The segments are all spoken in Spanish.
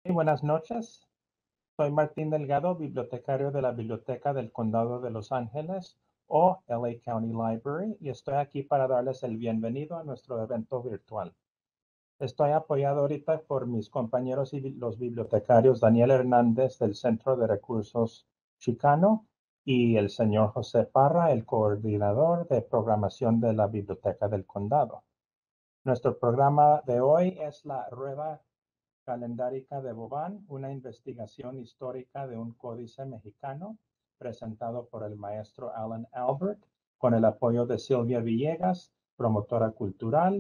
Buenas noches. Soy Martín Delgado, bibliotecario de la Biblioteca del Condado de Los Ángeles o LA County Library, y estoy aquí para darles el bienvenido a nuestro evento virtual. Estoy apoyado ahorita por mis compañeros y los bibliotecarios Daniel Hernández del Centro de Recursos Chicano y el señor José Parra, el coordinador de programación de la Biblioteca del Condado. Nuestro programa de hoy es la Rueda Calendárica de Boban, una investigación histórica de un códice mexicano, presentado por el maestro Alan Albert, con el apoyo de Silvia Villegas, promotora cultural,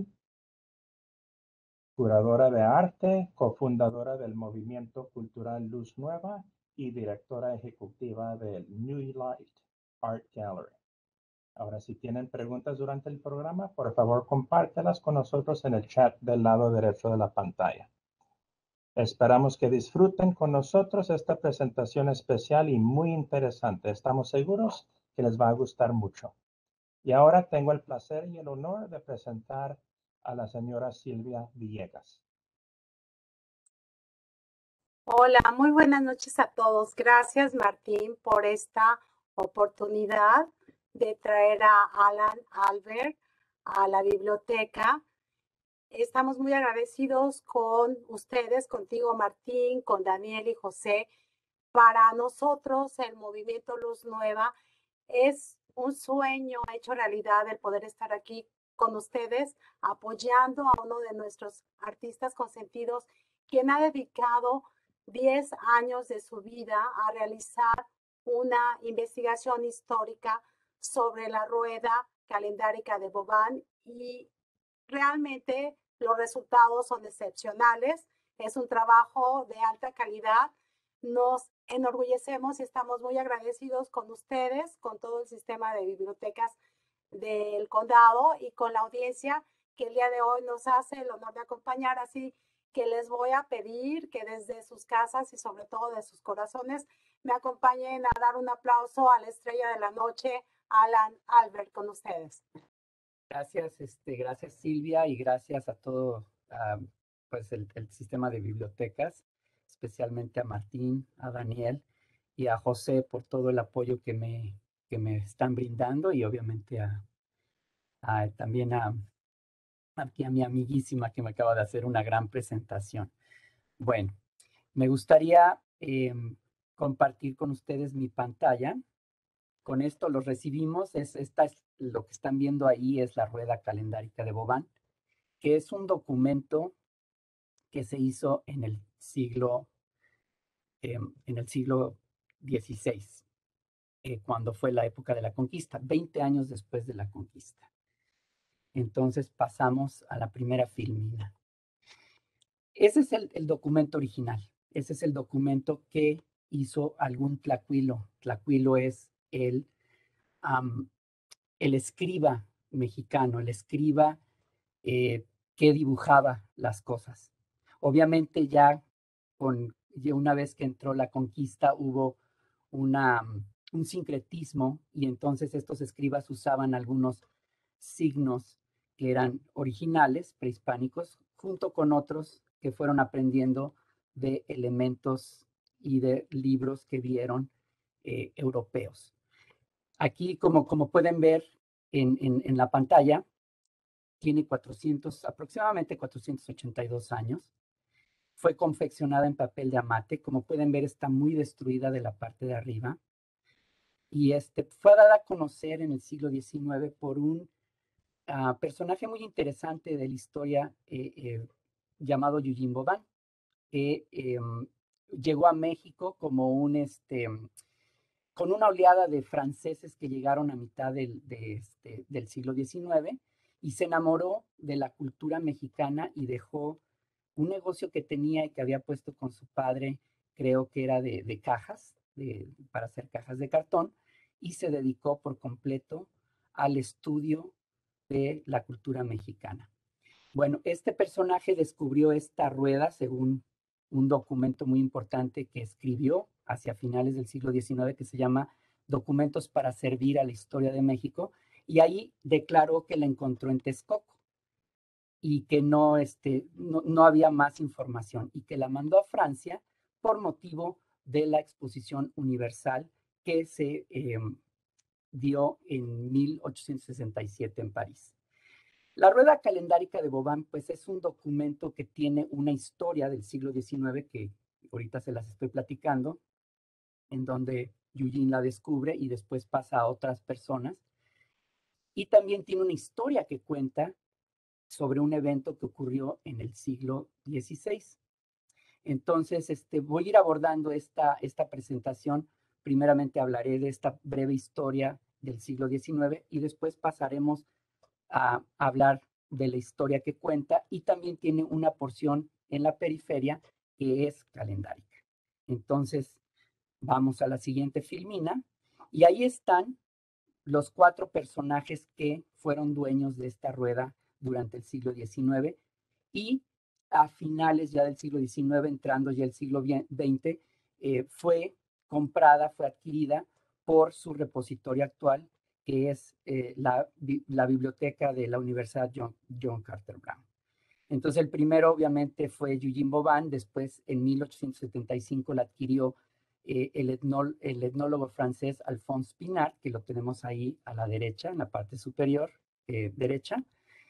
curadora de arte, cofundadora del movimiento cultural Luz Nueva y directora ejecutiva del New Light Art Gallery. Ahora, si tienen preguntas durante el programa, por favor compártelas con nosotros en el chat del lado derecho de la pantalla. Esperamos que disfruten con nosotros esta presentación especial y muy interesante. Estamos seguros que les va a gustar mucho. Y ahora tengo el placer y el honor de presentar a la señora Silvia Villegas. Hola, muy buenas noches a todos. Gracias, Martín, por esta oportunidad de traer a Alan Albert a la biblioteca. Estamos muy agradecidos con ustedes, contigo, Martín, con Daniel y José. Para nosotros, el Movimiento Luz Nueva es un sueño hecho realidad el poder estar aquí con ustedes, apoyando a uno de nuestros artistas consentidos, quien ha dedicado 10 años de su vida a realizar una investigación histórica sobre la rueda calendárica de Boban, y realmente los resultados son excepcionales. Es un trabajo de alta calidad. Nos enorgullecemos y estamos muy agradecidos con ustedes, con todo el sistema de bibliotecas del condado y con la audiencia que el día de hoy nos hace el honor de acompañar. Así que les voy a pedir que desde sus casas y sobre todo de sus corazones me acompañen a dar un aplauso a la estrella de la noche, Alan Albert, con ustedes. Gracias, gracias Silvia, y gracias a todo pues el sistema de bibliotecas, especialmente a Martín, a Daniel y a José por todo el apoyo que me están brindando, y obviamente también aquí a mi amiguísima que me acaba de hacer una gran presentación. Bueno, me gustaría compartir con ustedes mi pantalla. Con esto los recibimos. Lo que están viendo ahí es la Rueda Calendárica de Boban, que es un documento que se hizo en el siglo XVI, cuando fue la época de la conquista, 20 años después de la conquista. Entonces pasamos a la primera filmina. Ese es el documento original. Ese es el documento que hizo algún tlacuilo. Tlacuilo es el escriba mexicano, el escriba que dibujaba las cosas. Obviamente ya una vez que entró la conquista hubo un sincretismo, y entonces estos escribas usaban algunos signos que eran originales, prehispánicos, junto con otros que fueron aprendiendo de elementos y de libros que vieron europeos. Aquí, como pueden ver en la pantalla, tiene aproximadamente 482 años. Fue confeccionada en papel de amate. Como pueden ver, está muy destruida de la parte de arriba. Y fue dada a conocer en el siglo XIX por un personaje muy interesante de la historia llamado Eugene Boban, que llegó a México como con una oleada de franceses que llegaron a mitad del siglo XIX, y se enamoró de la cultura mexicana y dejó un negocio que tenía y que había puesto con su padre, creo que era de cajas, para hacer cajas de cartón, y se dedicó por completo al estudio de la cultura mexicana. Bueno, este personaje descubrió esta rueda según un documento muy importante que escribió hacia finales del siglo XIX, que se llama Documentos para servir a la historia de México, y ahí declaró que la encontró en Texcoco. y que no había más información y que la mandó a Francia por motivo de la Exposición Universal que se dio en 1867 en París. La rueda calendárica de Vauban, pues es un documento que tiene una historia del siglo XIX que ahorita se las estoy platicando, en donde Eugene la descubre y después pasa a otras personas. Y también tiene una historia que cuenta sobre un evento que ocurrió en el siglo XVI. Entonces, voy a ir abordando esta presentación. Primeramente hablaré de esta breve historia del siglo XIX y después pasaremos a hablar de la historia que cuenta y también tiene una porción en la periferia que es calendárica. Entonces, vamos a la siguiente filmina y ahí están los 4 personajes que fueron dueños de esta rueda durante el siglo XIX y a finales ya del siglo XIX, entrando ya el siglo XX, fue comprada, fue adquirida por su repositorio actual, que es la biblioteca de la Universidad John Carter Brown. Entonces el primero obviamente fue Eugene Vauban, después en 1875 la adquirió el etnólogo francés Alphonse Pinard, que lo tenemos ahí a la derecha, en la parte superior derecha.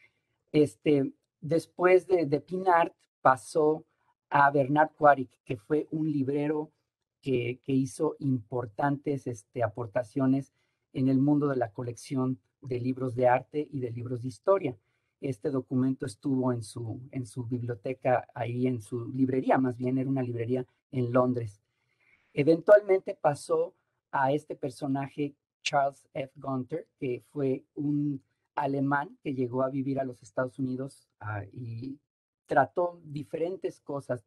Después de Pinard pasó a Bernard Quaritch, que fue un librero que hizo importantes aportaciones en el mundo de la colección de libros de arte y de libros de historia. Este documento estuvo en su biblioteca, ahí en su librería, más bien era una librería en Londres. Eventualmente pasó a este personaje, Charles F. Gunter, que fue un alemán que llegó a vivir a los Estados Unidos y trató diferentes cosas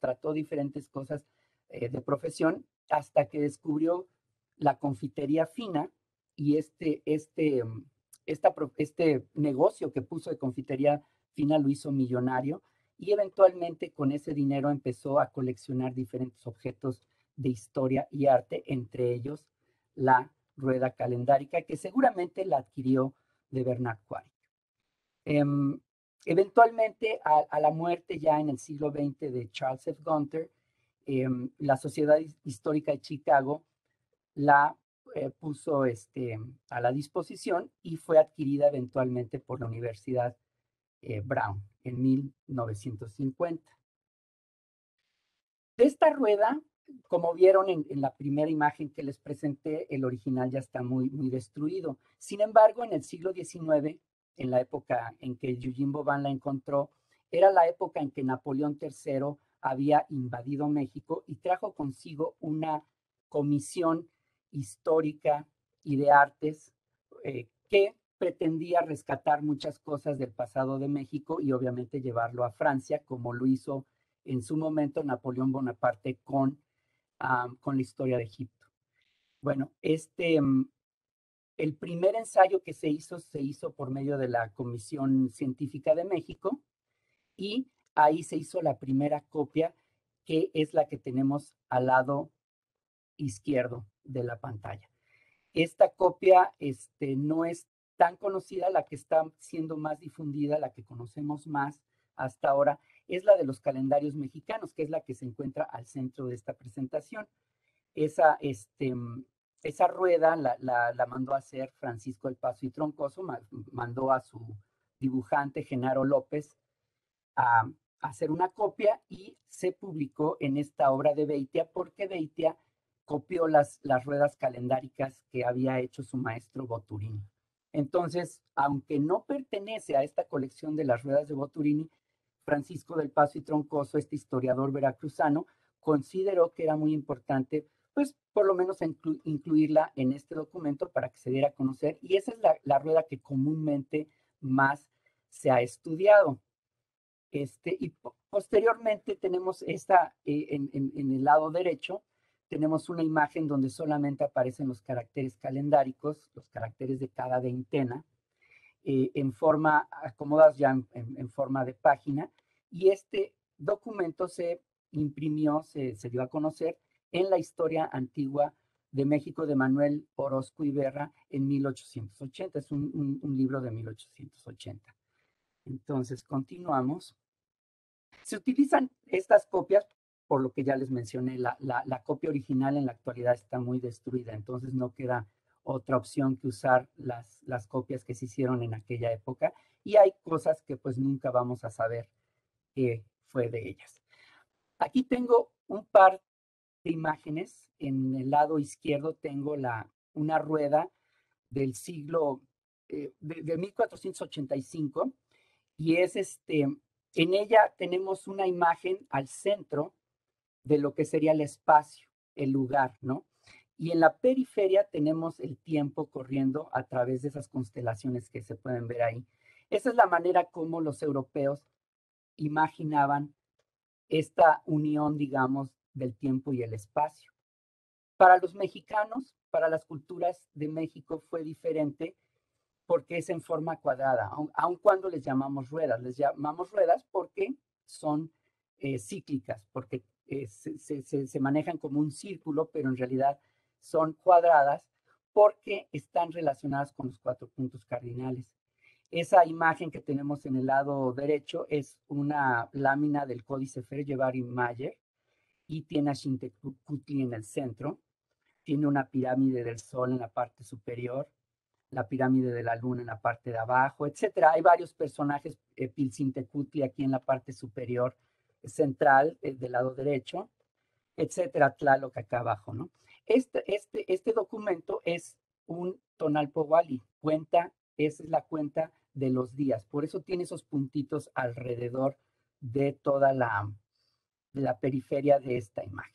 de profesión hasta que descubrió la confitería fina y este negocio que puso de confitería fina lo hizo millonario y eventualmente con ese dinero empezó a coleccionar diferentes objetos de historia y arte, entre ellos la rueda calendárica, que seguramente la adquirió de Bernard Quaritch. Eventualmente, a la muerte ya en el siglo XX de Charles F. Gunter, la Sociedad Histórica de Chicago la puso a la disposición y fue adquirida eventualmente por la Universidad Brown en 1950. De esta rueda, como vieron en la primera imagen que les presenté, el original ya está muy destruido. Sin embargo, en el siglo XIX, en la época en que Eugene Vauban la encontró, era la época en que Napoleón III había invadido México y trajo consigo una comisión histórica y de artes que pretendía rescatar muchas cosas del pasado de México y obviamente llevarlo a Francia, como lo hizo en su momento Napoleón Bonaparte con la historia de Egipto. Bueno, el primer ensayo que se hizo por medio de la Comisión Científica de México y ahí se hizo la primera copia, que es la que tenemos al lado izquierdo de la pantalla. Esta copia no es tan conocida, la que está siendo más difundida, la que conocemos más hasta ahora, es la de los calendarios mexicanos, que es la que se encuentra al centro de esta presentación. Esa rueda la mandó a hacer Francisco del Paso y Troncoso, mandó a su dibujante Genaro López a hacer una copia y se publicó en esta obra de Beitia porque Beitia copió las ruedas calendáricas que había hecho su maestro Boturini. Entonces, aunque no pertenece a esta colección de las ruedas de Boturini, Francisco del Paso y Troncoso, este historiador veracruzano, consideró que era muy importante, pues por lo menos incluirla en este documento para que se diera a conocer, y esa es la rueda que comúnmente más se ha estudiado. Y posteriormente tenemos esta, en el lado derecho, tenemos una imagen donde solamente aparecen los caracteres calendáricos, los caracteres de cada veintena, en forma, acomodados ya en forma de página, y este documento se imprimió, se dio a conocer en la Historia Antigua de México de Manuel Orozco Iberra en 1880, es un libro de 1880. Entonces, continuamos. Se utilizan estas copias, por lo que ya les mencioné, la copia original en la actualidad está muy destruida, entonces no queda otra opción que usar las copias que se hicieron en aquella época, y hay cosas que pues nunca vamos a saber qué fue de ellas. Aquí tengo un par de imágenes. En el lado izquierdo tengo una rueda del siglo de 1485, y es en ella tenemos una imagen al centro de lo que sería el espacio, el lugar, ¿no? Y en la periferia tenemos el tiempo corriendo a través de esas constelaciones que se pueden ver ahí. Esa es la manera como los europeos imaginaban esta unión, digamos, del tiempo y el espacio. Para los mexicanos, para las culturas de México fue diferente porque es en forma cuadrada, aun cuando les llamamos ruedas porque son cíclicas, porque se manejan como un círculo, pero en realidad son cuadradas porque están relacionadas con los 4 puntos cardinales. Esa imagen que tenemos en el lado derecho es una lámina del Códice Fere-Mayer y tiene a Xintecuhtli en el centro. Tiene una pirámide del Sol en la parte superior, la pirámide de la Luna en la parte de abajo, etcétera. Hay varios personajes, Pilzintecutli aquí en la parte superior central del lado derecho, etcétera, Tlaloc acá abajo, ¿no? Este documento es un Tonalpohualli, esa es la cuenta de los días, por eso tiene esos puntitos alrededor de toda la periferia de esta imagen.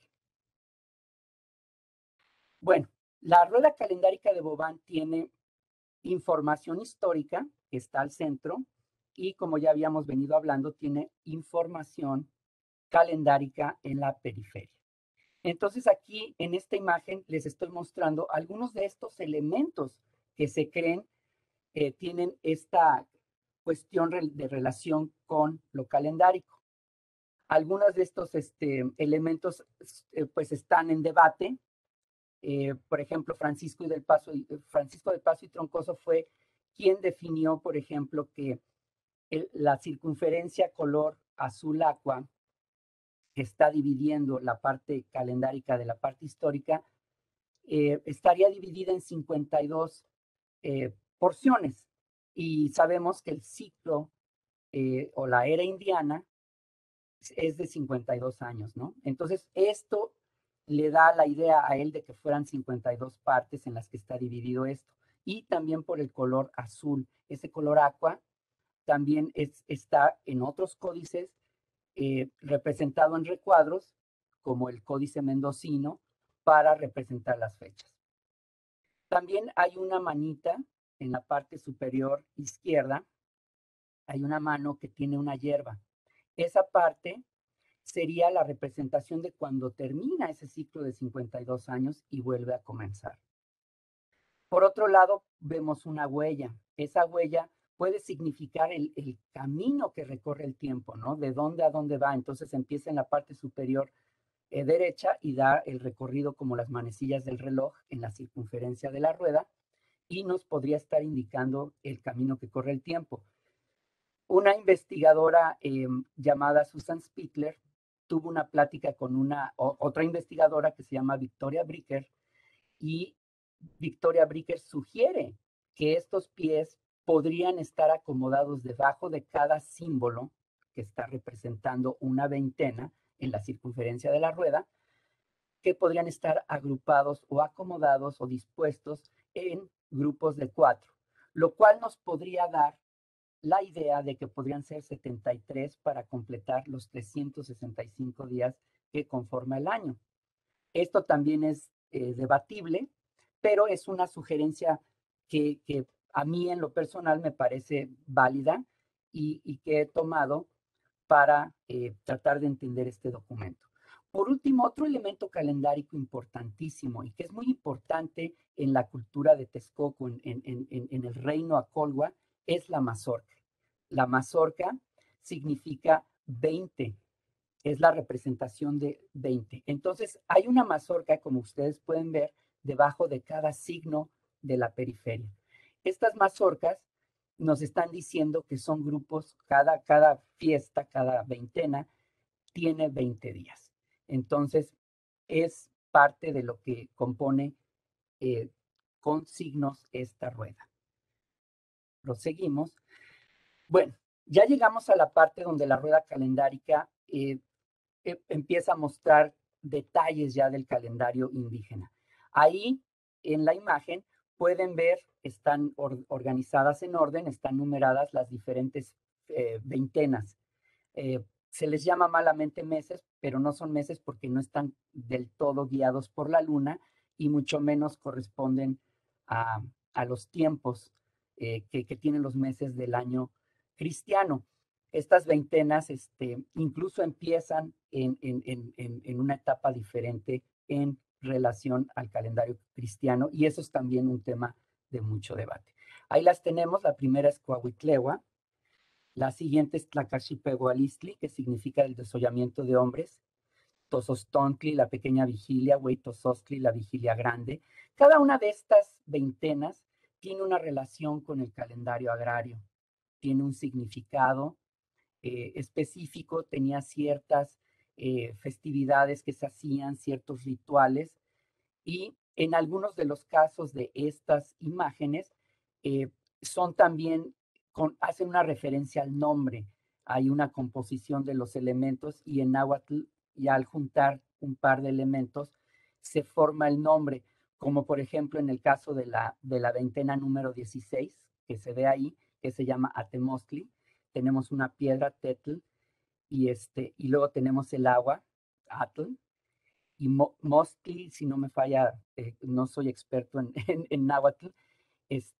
Bueno, la rueda calendárica de Vauban tiene información histórica, que está al centro, y como ya habíamos venido hablando, tiene información calendárica en la periferia. Entonces aquí en esta imagen les estoy mostrando algunos de estos elementos que se creen tienen esta cuestión de relación con lo calendárico. Algunos de estos elementos pues están en debate. Por ejemplo, Francisco del Paso y Troncoso fue quien definió, por ejemplo, que la circunferencia color azul aqua que está dividiendo la parte calendárica de la parte histórica estaría dividida en 52 porciones. Y sabemos que el ciclo o la era indiana es de 52 años, ¿no? Entonces, esto le da la idea a él de que fueran 52 partes en las que está dividido esto. Y también por el color azul. Ese color aqua también está en otros códices representado en recuadros, como el Códice Mendocino, para representar las fechas. También hay una manita en la parte superior izquierda, hay una mano que tiene una hierba. Esa parte sería la representación de cuando termina ese ciclo de 52 años y vuelve a comenzar. Por otro lado, vemos una huella. Esa huella puede significar el camino que recorre el tiempo, ¿no? De dónde a dónde va. Entonces empieza en la parte superior derecha y da el recorrido como las manecillas del reloj en la circunferencia de la rueda y nos podría estar indicando el camino que corre el tiempo. Una investigadora llamada Susan Spittler tuvo una plática con otra investigadora que se llama Victoria Bricker, y Victoria Bricker sugiere que estos pies podrían estar acomodados debajo de cada símbolo que está representando una veintena en la circunferencia de la rueda, que podrían estar agrupados o acomodados o dispuestos en grupos de 4, lo cual nos podría dar la idea de que podrían ser 73 para completar los 365 días que conforma el año. Esto también es debatible, pero es una sugerencia que a mí en lo personal me parece válida y que he tomado para tratar de entender este documento. Por último, otro elemento calendárico importantísimo y que es muy importante en la cultura de Texcoco, en el reino Acolhua, es la mazorca. La mazorca significa 20, es la representación de 20. Entonces, hay una mazorca, como ustedes pueden ver, debajo de cada signo de la periferia. Estas mazorcas nos están diciendo que son grupos, cada fiesta, cada veintena, tiene 20 días. Entonces, es parte de lo que compone con signos esta rueda. Proseguimos. Bueno, ya llegamos a la parte donde la rueda calendárica empieza a mostrar detalles ya del calendario indígena. Ahí, en la imagen, pueden ver, están organizadas en orden, están numeradas las diferentes veintenas. Se les llama malamente meses, pero no son meses porque no están del todo guiados por la luna y mucho menos corresponden a los tiempos que tienen los meses del año cristiano. Estas veintenas incluso empiezan en una etapa diferente en relación al calendario cristiano y eso es también un tema de mucho debate. Ahí las tenemos, la primera es Coahuitlewa, la siguiente es Tlacaxipehualistli, que significa el desollamiento de hombres, Tozostontli, la pequeña vigilia, Hueytozostli, la vigilia grande. Cada una de estas veintenas tiene una relación con el calendario agrario, tiene un significado específico, tenía ciertas festividades que se hacían, ciertos rituales, y en algunos de los casos de estas imágenes son también, hacen una referencia al nombre. Hay una composición de los elementos y en náhuatl, ya al juntar un par de elementos, se forma el nombre, como por ejemplo en el caso de la veintena número 16, que se ve ahí, que se llama Atemostli. Tenemos una piedra, Tetl, y luego tenemos el agua, Atl, y Mostli, si no me falla, no soy experto en náhuatl, es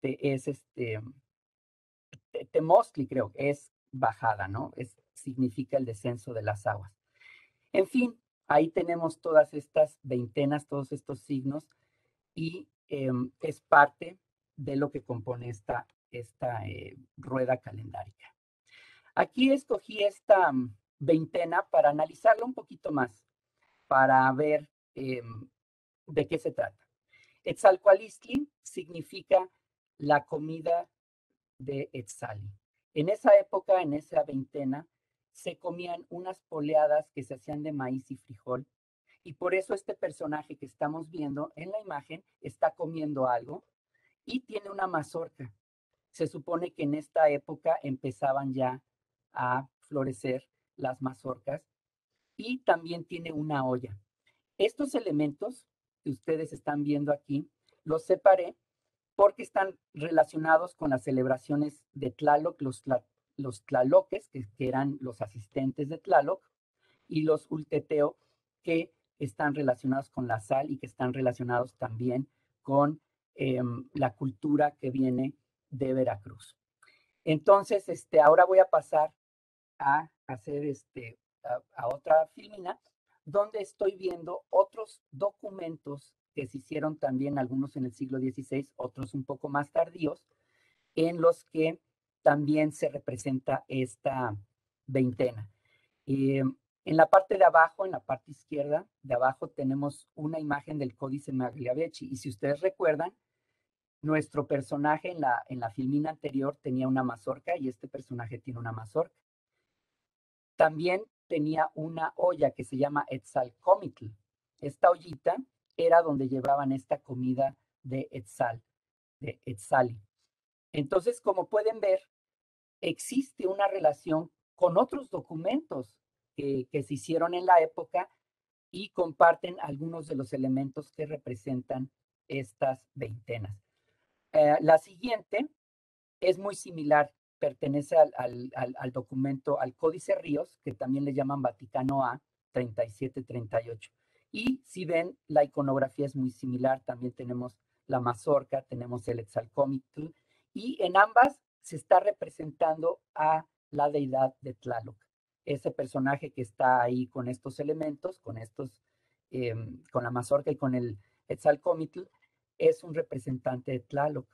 Temostli, creo, es bajada, ¿no? Significa el descenso de las aguas. En fin, ahí tenemos todas estas veintenas, todos estos signos, y es parte de lo que compone esta rueda calendárica. Aquí escogí esta veintena para analizarla un poquito más, para ver de qué se trata. Etzalcoalistli significa la comida de Etzali. En esa época, en esa veintena, se comían unas poleadas que se hacían de maíz y frijol, y por eso este personaje que estamos viendo en la imagen está comiendo algo y tiene una mazorca. Se supone que en esta época empezaban ya a florecer las mazorcas y también tiene una olla. Estos elementos que ustedes están viendo aquí, los separé porque están relacionados con las celebraciones de Tlaloc, los tlaloques, que eran los asistentes de Tlaloc, y los ulteteo, que están relacionados con la sal y que están relacionados también con la cultura que viene de Veracruz. Entonces, ahora voy a pasar a hacer a otra filmina, donde estoy viendo otros documentos que se hicieron también, algunos en el siglo XVI, otros un poco más tardíos, en los que también se representa esta veintena. En la parte de abajo, en la parte izquierda de abajo, tenemos una imagen del Códice Magliavecchi. Y si ustedes recuerdan, nuestro personaje en la filmina anterior tenía una mazorca y este personaje tiene una mazorca. También tenía una olla que se llama Etzalcomitl. Esta ollita era donde llevaban esta comida de Etzal, de Etzali. Entonces, como pueden ver, existe una relación con otros documentos que se hicieron en la época y comparten algunos de los elementos que representan estas veintenas. La siguiente es muy similar, pertenece al documento, al Códice Ríos, que también le llaman Vaticano A, 3738. Y si ven, la iconografía es muy similar, también tenemos la mazorca, tenemos el Etzalcómitl, y en ambas se está representando a la deidad de Tlaloc. Ese personaje que está ahí con estos elementos, con la mazorca y con el Etzalcómitl, es un representante de Tlaloc.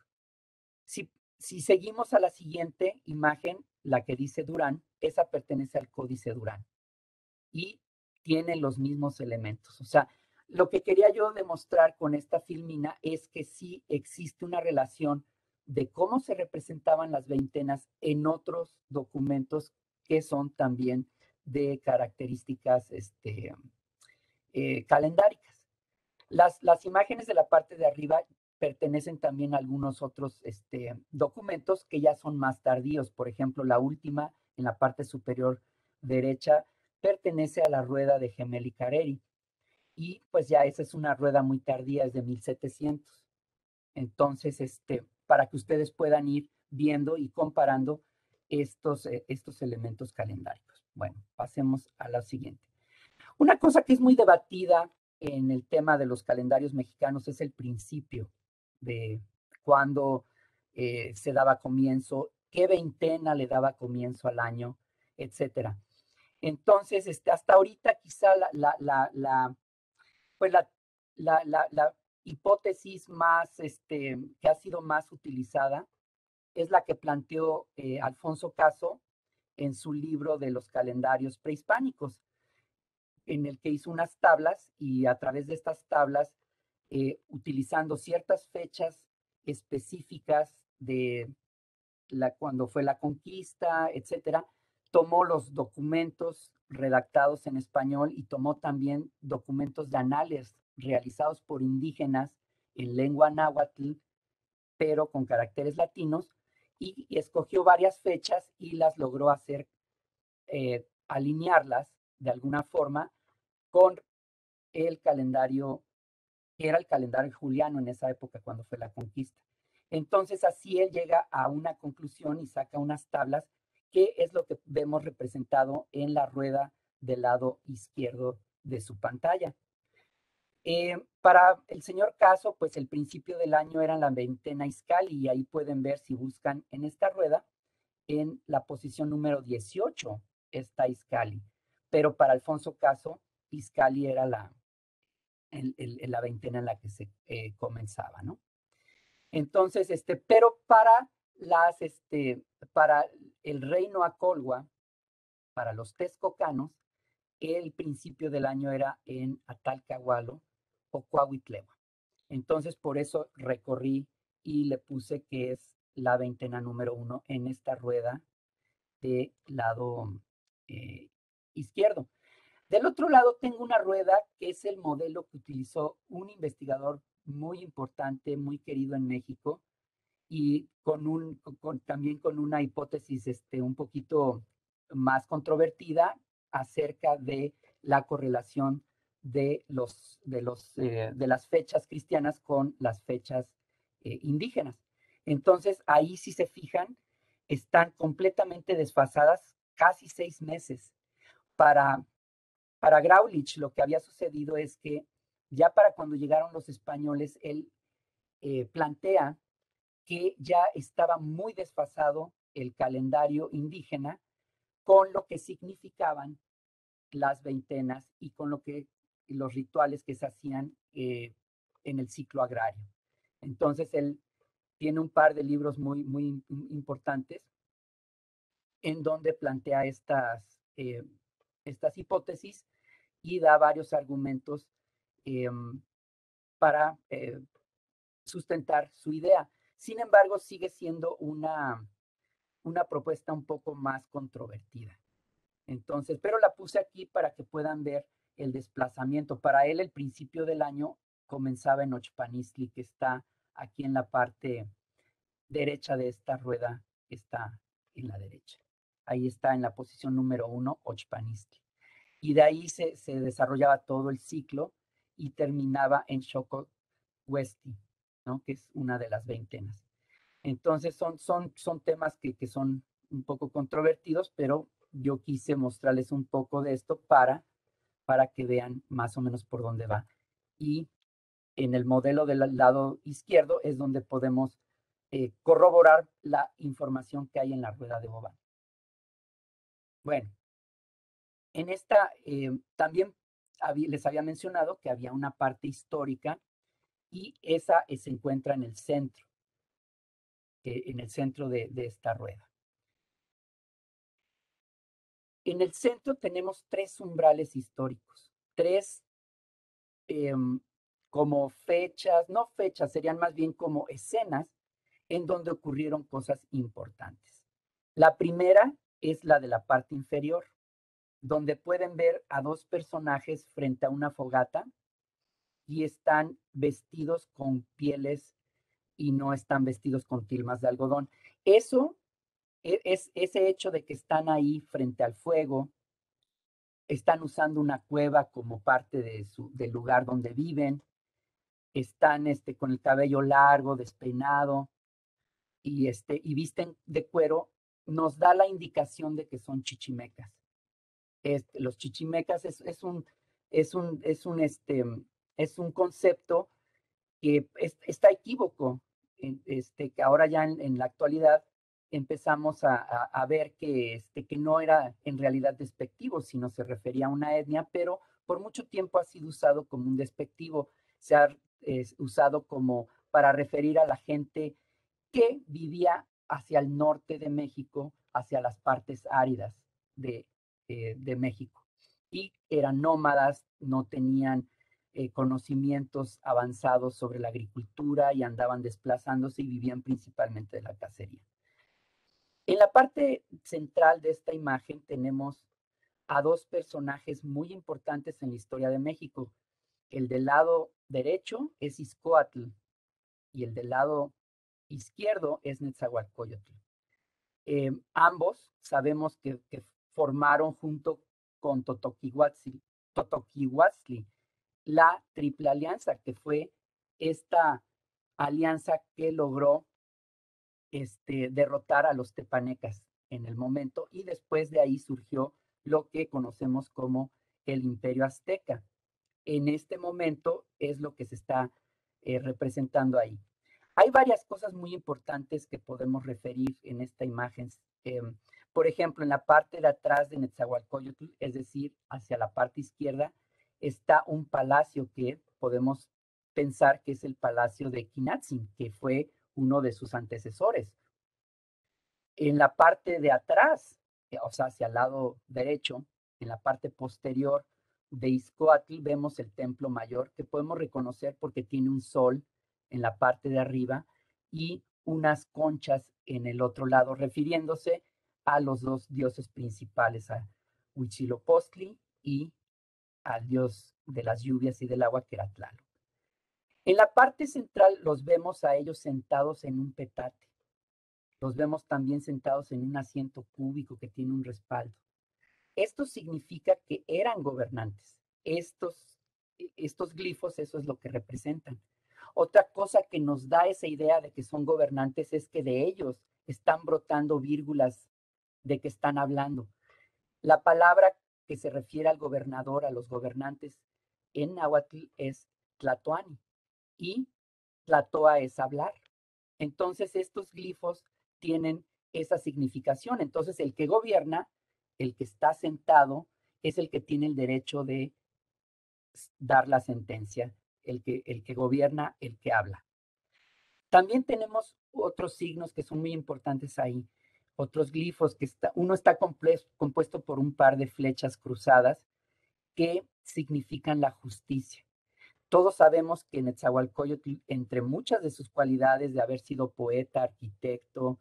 Si seguimos a la siguiente imagen, la que dice Durán, esa pertenece al Códice Durán y tiene los mismos elementos. O sea, lo que quería yo demostrar con esta filmina es que sí existe una relación de cómo se representaban las veintenas en otros documentos que son también de características calendáricas. Las imágenes de la parte de arriba pertenecen también a algunos otros documentos que ya son más tardíos. Por ejemplo, la última en la parte superior derecha pertenece a la rueda de Gemelli Careri. Y pues ya esa es una rueda muy tardía, es de 1700. Entonces, para que ustedes puedan ir viendo y comparando estos elementos calendáricos. Bueno, pasemos a la siguiente. Una cosa que es muy debatida en el tema de los calendarios mexicanos es el principio de cuándo se daba comienzo, qué veintena le daba comienzo al año, etcétera. Entonces, hasta ahorita quizá la hipótesis más, que ha sido más utilizada es la que planteó Alfonso Caso en su libro de los calendarios prehispánicos, en el que hizo unas tablas y a través de estas tablas, utilizando ciertas fechas específicas de cuando fue la conquista, etcétera, tomó los documentos redactados en español y tomó también documentos de anales realizados por indígenas en lengua náhuatl, pero con caracteres latinos, y escogió varias fechas y las logró hacer, alinearlas de alguna forma con el calendario, que era el calendario juliano en esa época cuando fue la conquista. Entonces así él llega a una conclusión y saca unas tablas, que es lo que vemos representado en la rueda del lado izquierdo de su pantalla. Para el señor Caso, pues el principio del año era la veintena Izcalli, y ahí pueden ver, si buscan en esta rueda, en la posición número 18 está Izcalli. Pero para Alfonso Caso, Izcalli era la veintena en la que se comenzaba, ¿no? Entonces, pero para el reino Acolhua, para los texcocanos, el principio del año era en Atalcahualo o Coahuitlehua. Entonces, por eso recorrí y le puse que es la veintena número 1 en esta rueda de lado izquierdo. Del otro lado tengo una rueda que es el modelo que utilizó un investigador muy importante, muy querido en México, y también con una hipótesis un poquito más controvertida acerca de la correlación de las fechas cristianas con las fechas indígenas. Entonces, ahí, si se fijan, están completamente desfasadas casi 6 meses. Para Graulich, lo que había sucedido es que ya para cuando llegaron los españoles, él plantea que ya estaba muy desfasado el calendario indígena con lo que significaban las veintenas y con los rituales que se hacían en el ciclo agrario. Entonces, él tiene un par de libros muy, muy importantes en donde plantea estas hipótesis y da varios argumentos para sustentar su idea. Sin embargo, sigue siendo una propuesta un poco más controvertida. Entonces, pero la puse aquí para que puedan ver el desplazamiento. Para él, el principio del año comenzaba en Ochpanistli, que está aquí en la parte derecha de esta rueda, que está en la derecha. Ahí está en la posición número 1, Ochpanistli. Y de ahí se desarrollaba todo el ciclo y terminaba en Xocohuesti, ¿no? Que es una de las veintenas. Entonces son temas que son un poco controvertidos, pero yo quise mostrarles un poco de esto para que vean más o menos por dónde va. Y en el modelo del lado izquierdo es donde podemos corroborar la información que hay en la rueda de Vauban. Bueno, en esta también les había mencionado que había una parte histórica, y esa se encuentra en el centro. De esta rueda. En el centro tenemos 3 umbrales históricos, 3 como fechas, no fechas, serían más bien como escenas en donde ocurrieron cosas importantes. La primera es la de la parte inferior, donde pueden ver a dos personajes frente a una fogata y están vestidos con pieles y no están vestidos con tilmas de algodón. Eso es ese hecho de que están ahí frente al fuego, están usando una cueva como parte del lugar donde viven, están con el cabello largo, despeinado, y visten de cuero, nos da la indicación de que son chichimecas. Los chichimecas es un concepto que está equívoco, que ahora ya en la actualidad empezamos a ver que no era en realidad despectivo, sino se refería a una etnia, pero por mucho tiempo ha sido usado como un despectivo, se ha usado como para referir a la gente que vivía hacia el norte de México, hacia las partes áridas de México. Y eran nómadas, no tenían conocimientos avanzados sobre la agricultura y andaban desplazándose y vivían principalmente de la cacería. En la parte central de esta imagen tenemos a dos personajes muy importantes en la historia de México. El del lado derecho es Izcoatl y el del lado izquierdo es Netzahualcóyotl. Ambos sabemos que formaron junto con Totoquihuatzli la Triple Alianza, que fue esta alianza que logró derrotar a los tepanecas en el momento, y después de ahí surgió lo que conocemos como el Imperio Azteca. En este momento es lo que se está representando ahí. Hay varias cosas muy importantes que podemos referir en esta imagen. Por ejemplo, en la parte de atrás de Netzahualcóyotl, es decir, hacia la parte izquierda, está un palacio que podemos pensar que es el palacio de Quinatzin, que fue uno de sus antecesores. En la parte de atrás, o sea, hacia el lado derecho, en la parte posterior de Izcoatl, vemos el templo mayor, que podemos reconocer porque tiene un sol en la parte de arriba y unas conchas en el otro lado, refiriéndose a los dos dioses principales, a Huitzilopochtli y al dios de las lluvias y del agua, que era Tlaloc. En la parte central los vemos a ellos sentados en un petate. Los vemos también sentados en un asiento cúbico que tiene un respaldo. Esto significa que eran gobernantes. Estos glifos, eso es lo que representan. Otra cosa que nos da esa idea de que son gobernantes es que de ellos están brotando vírgulas de que están hablando. La palabra que se refiere al gobernador, a los gobernantes en náhuatl es tlatoani y tlatoa es hablar. Entonces estos glifos tienen esa significación. Entonces el que gobierna, el que está sentado, es el que tiene el derecho de dar la sentencia, el que gobierna, el que habla. También tenemos otros signos que son muy importantes ahí, otros glifos, uno está compuesto por un par de flechas cruzadas que significan la justicia. Todos sabemos que Netzahualcóyotl, entre muchas de sus cualidades de haber sido poeta, arquitecto,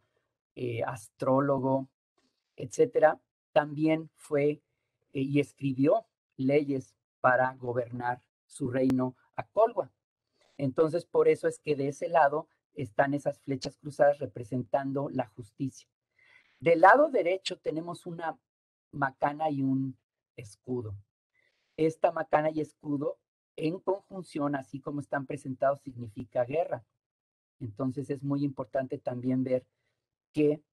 astrólogo, etcétera, también fue y escribió leyes para gobernar su reino Acolhua. Entonces, por eso es que de ese lado están esas flechas cruzadas representando la justicia. Del lado derecho tenemos una macana y un escudo. Esta macana y escudo en conjunción, así como están presentados, significa guerra. Entonces es muy importante también ver que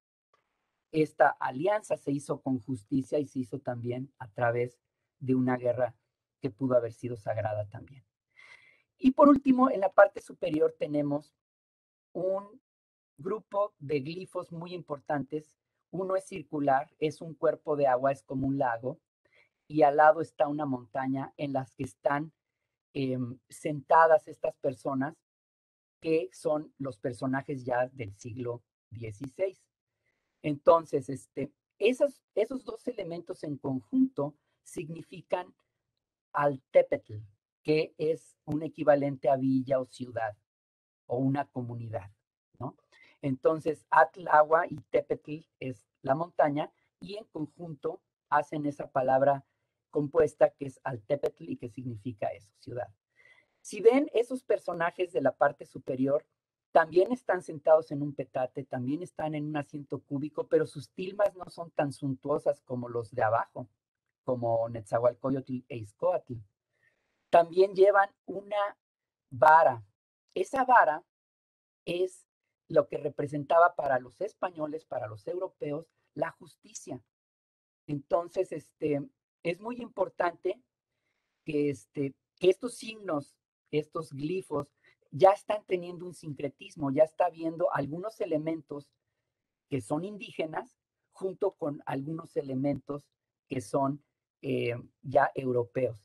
esta alianza se hizo con justicia y se hizo también a través de una guerra que pudo haber sido sagrada también. Y por último, en la parte superior tenemos un grupo de glifos muy importantes. Uno es circular, es un cuerpo de agua, es como un lago, y al lado está una montaña en las que están sentadas estas personas que son los personajes ya del siglo XVI. Entonces, esos dos elementos en conjunto significan Altepetl, que es un equivalente a villa o ciudad o una comunidad, ¿no? Entonces, Atl, agua, y Tepetl es la montaña, y en conjunto hacen esa palabra compuesta que es Altepetl y que significa eso, ciudad. Si ven esos personajes de la parte superior, también están sentados en un petate, también están en un asiento cúbico, pero sus tilmas no son tan suntuosas como los de abajo, como Netzahualcoyotl e Izcoatl. También llevan una vara. Esa vara es lo que representaba para los españoles, para los europeos, la justicia. Entonces, es muy importante que, que estos signos, estos glifos, ya están teniendo un sincretismo, ya está viendo algunos elementos que son indígenas junto con algunos elementos que son ya europeos.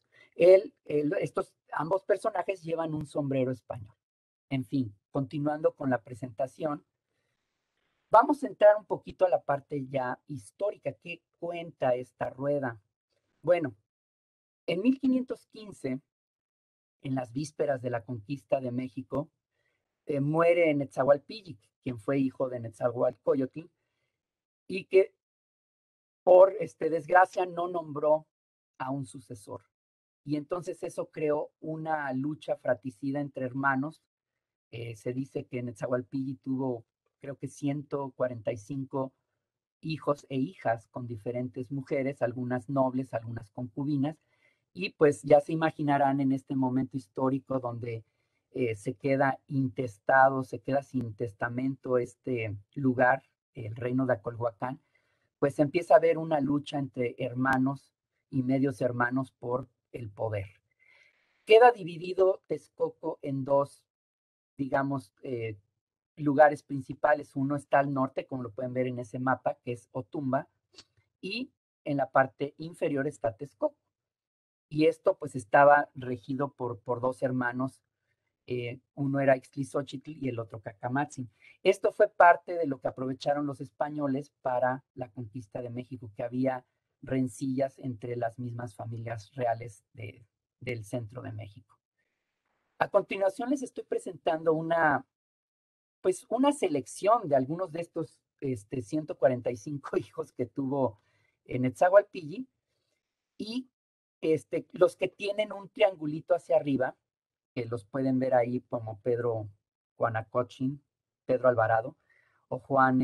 Ambos personajes llevan un sombrero español. En fin, continuando con la presentación, vamos a entrar un poquito a la parte ya histórica. ¿Qué cuenta esta rueda? Bueno, en 1515, en las vísperas de la conquista de México, muere Netzahualpilli, quien fue hijo de Netzahualcoyotl, y que por desgracia no nombró a un sucesor. Y entonces eso creó una lucha fratricida entre hermanos. Se dice que Netzahualpilli tuvo, creo que 145 hijos e hijas con diferentes mujeres, algunas nobles, algunas concubinas, y pues ya se imaginarán en este momento histórico donde se queda intestado, se queda sin testamento este lugar, el reino de Acolhuacán, pues empieza a haber una lucha entre hermanos y medios hermanos por el poder. Queda dividido Texcoco en dos, digamos, lugares principales. Uno está al norte, como lo pueden ver en ese mapa, que es Otumba, y en la parte inferior está Texcoco. Y esto pues estaba regido por dos hermanos, uno era Ixtlilxóchitl y el otro Cacamatzin. Esto fue parte de lo que aprovecharon los españoles para la conquista de México, que había rencillas entre las mismas familias reales del centro de México. A continuación les estoy presentando una selección de algunos de estos 145 hijos que tuvo Netzahualpilli, y los que tienen un triangulito hacia arriba, que los pueden ver ahí como Pedro Cuanacochin, Pedro Alvarado, o Juan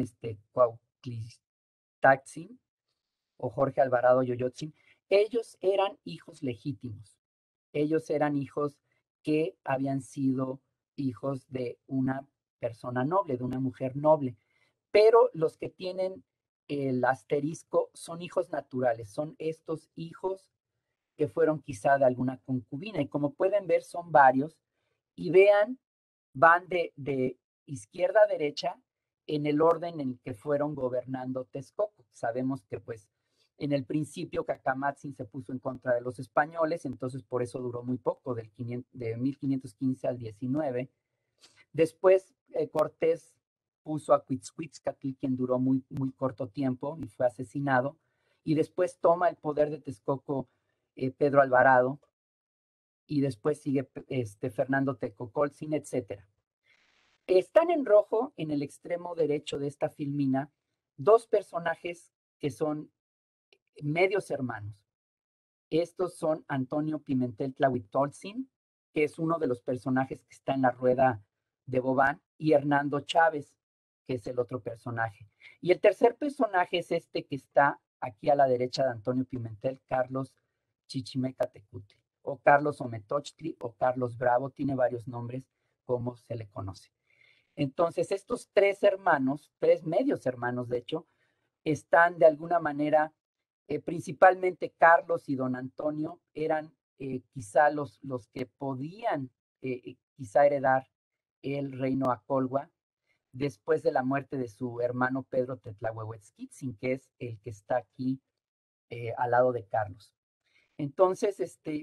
Cuauhtlictaxin, o Jorge Alvarado Yoyotzin. Ellos eran hijos legítimos. Ellos eran hijos que habían sido hijos de una persona noble, de una mujer noble. Pero los que tienen el asterisco son hijos naturales, son estos hijos que fueron quizá de alguna concubina. Y como pueden ver, son varios. Y vean, van de izquierda a derecha en el orden en que fueron gobernando Texcoco. Sabemos que pues en el principio Cacamatzin se puso en contra de los españoles, entonces por eso duró muy poco, de 1515 al 19. Después Cortés puso a Cuitzcuitzcatl, quien duró muy, muy corto tiempo y fue asesinado. Y después toma el poder de Texcoco Pedro Alvarado, y después sigue Fernando Tecocolzin, etc. Están en rojo, en el extremo derecho de esta filmina, dos personajes que son medios hermanos. Estos son Antonio Pimentel Tlahuitoltzin, que es uno de los personajes que está en la rueda de Bobán, y Hernando Chávez, que es el otro personaje. Y el tercer personaje es este que está aquí a la derecha de Antonio Pimentel, Carlos Chichimeca Tecutli, o Carlos Ometochtli, o Carlos Bravo, tiene varios nombres como se le conoce. Entonces, estos tres hermanos, tres medios hermanos de hecho, están de alguna manera, principalmente Carlos y don Antonio, eran quizá los que podían quizá heredar el reino Acolhua después de la muerte de su hermano Pedro Tetlahuehuetzquitzin, que es el que está aquí al lado de Carlos. Entonces,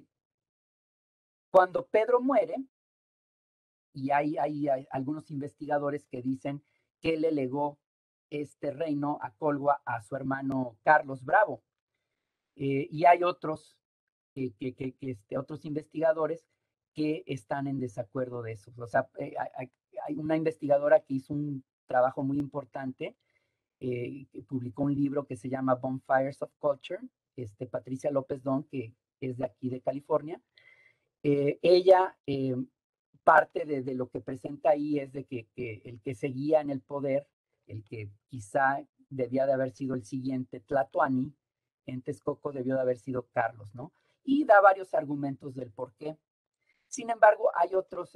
cuando Pedro muere, y hay algunos investigadores que dicen que le legó este reino Acolhua a su hermano Carlos Bravo. Y hay otros, otros investigadores que están en desacuerdo de eso. O sea, hay una investigadora que hizo un trabajo muy importante. Publicó un libro que se llama Bonfires of Culture, Patricia López Don, que es de aquí de California. Ella, parte de lo que presenta ahí es de que el que seguía en el poder, el que quizá debía de haber sido el siguiente Tlatoani, en Texcoco debió de haber sido Carlos, ¿no? Y da varios argumentos del por qué. Sin embargo, hay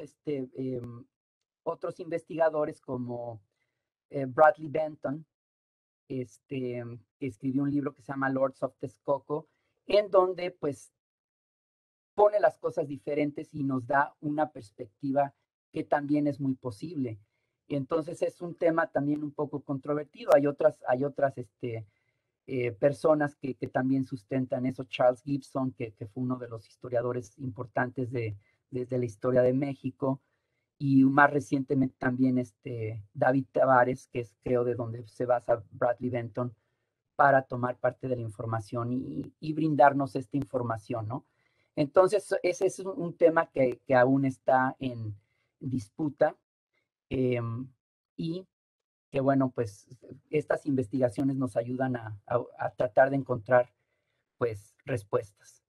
otros investigadores como Bradley Benton, que escribió un libro que se llama Lords of Texcoco, en donde pues pone las cosas diferentes y nos da una perspectiva que también es muy posible. Y entonces es un tema también un poco controvertido. Hay otras personas que también sustentan eso. Charles Gibson, que fue uno de los historiadores importantes desde la historia de México, y más recientemente también David Tavares, que es creo de donde se basa Bradley Benton, para tomar parte de la información y brindarnos esta información, ¿no? Entonces, ese es un tema que aún está en disputa, y que, bueno, pues estas investigaciones nos ayudan a tratar de encontrar, pues, respuestas.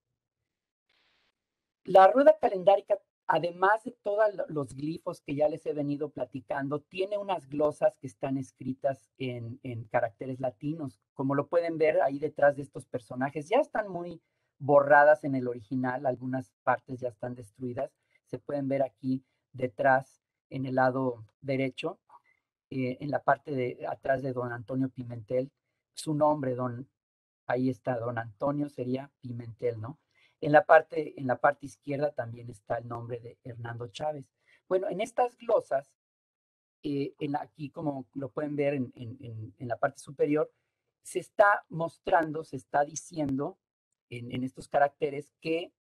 La rueda calendárica, además de todos los glifos que ya les he venido platicando, tiene unas glosas que están escritas en caracteres latinos. Como lo pueden ver ahí detrás de estos personajes, ya están muy borradas en el original, algunas partes ya están destruidas. Se pueden ver aquí detrás, en el lado derecho, en la parte de atrás de don Antonio Pimentel, su nombre, ahí está, don Antonio sería Pimentel, ¿no? En la parte izquierda también está el nombre de Hernando Chávez. Bueno, en estas glosas, aquí como lo pueden ver en la parte superior, se está mostrando, se está diciendo en estos caracteres que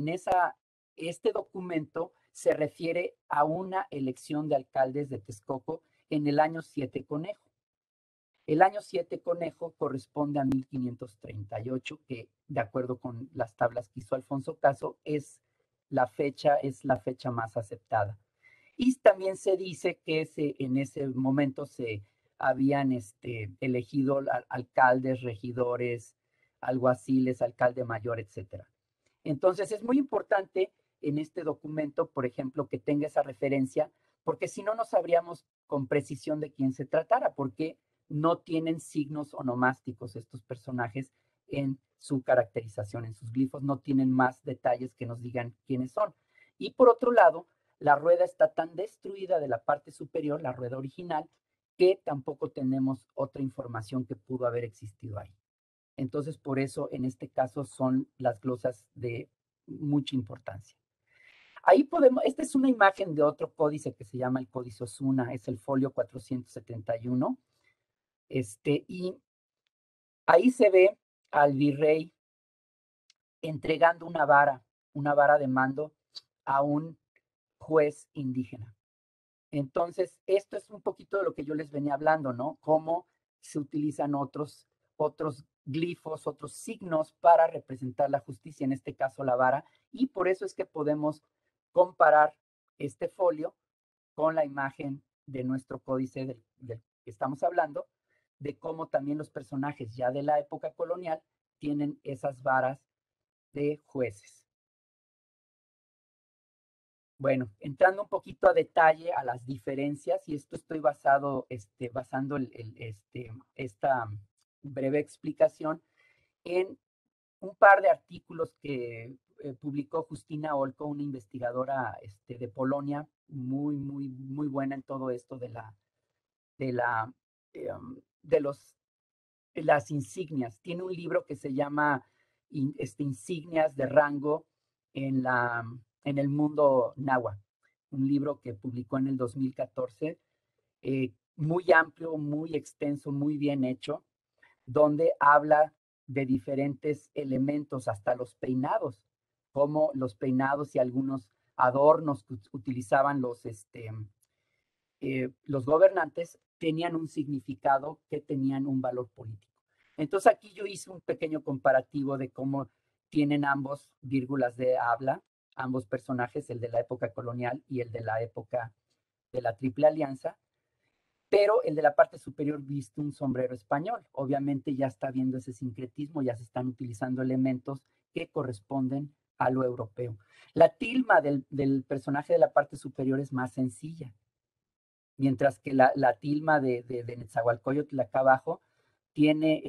este documento se refiere a una elección de alcaldes de Texcoco en el año 7 Conejo. El año 7 Conejo corresponde a 1538, que de acuerdo con las tablas que hizo Alfonso Caso, es la fecha más aceptada. Y también se dice que en ese momento se habían elegido alcaldes, regidores, alguaciles, alcalde mayor, etc. Entonces es muy importante en este documento, por ejemplo, que tenga esa referencia, porque si no, no sabríamos con precisión de quién se tratara, porque no tienen signos onomásticos estos personajes en su caracterización, en sus glifos, no tienen más detalles que nos digan quiénes son. Y por otro lado, la rueda está tan destruida de la parte superior, la rueda original, que tampoco tenemos otra información que pudo haber existido ahí. Entonces, por eso, en este caso, son las glosas de mucha importancia. Ahí esta es una imagen de otro códice que se llama el Códice Osuna, es el folio 471, y ahí se ve al virrey entregando una vara de mando a un juez indígena. Entonces, esto es un poquito de lo que yo les venía hablando, ¿no? Cómo se utilizan otros glifos, otros signos para representar la justicia, en este caso la vara, y por eso es que podemos comparar este folio con la imagen de nuestro códice del que estamos hablando, de cómo también los personajes ya de la época colonial tienen esas varas de jueces. Bueno, entrando un poquito a detalle a las diferencias, y esto estoy basando esta breve explicación en un par de artículos que publicó Justina Olco, una investigadora de Polonia, muy, muy, muy buena en todo esto de las insignias. Tiene un libro que se llama Insignias de rango en el mundo náhuatl, un libro que publicó en el 2014, muy amplio, muy extenso, muy bien hecho, donde habla de diferentes elementos, hasta los peinados, como los peinados y algunos adornos que utilizaban los gobernantes tenían un significado, que tenían un valor político. Entonces aquí yo hice un pequeño comparativo de cómo tienen ambos vírgulas de habla, ambos personajes, el de la época colonial y el de la época de la Triple Alianza, pero el de la parte superior viste un sombrero español. Obviamente ya está viendo ese sincretismo, ya se están utilizando elementos que corresponden a lo europeo. La tilma del personaje de la parte superior es más sencilla, mientras que la tilma de Netzahualcóyotl acá abajo tiene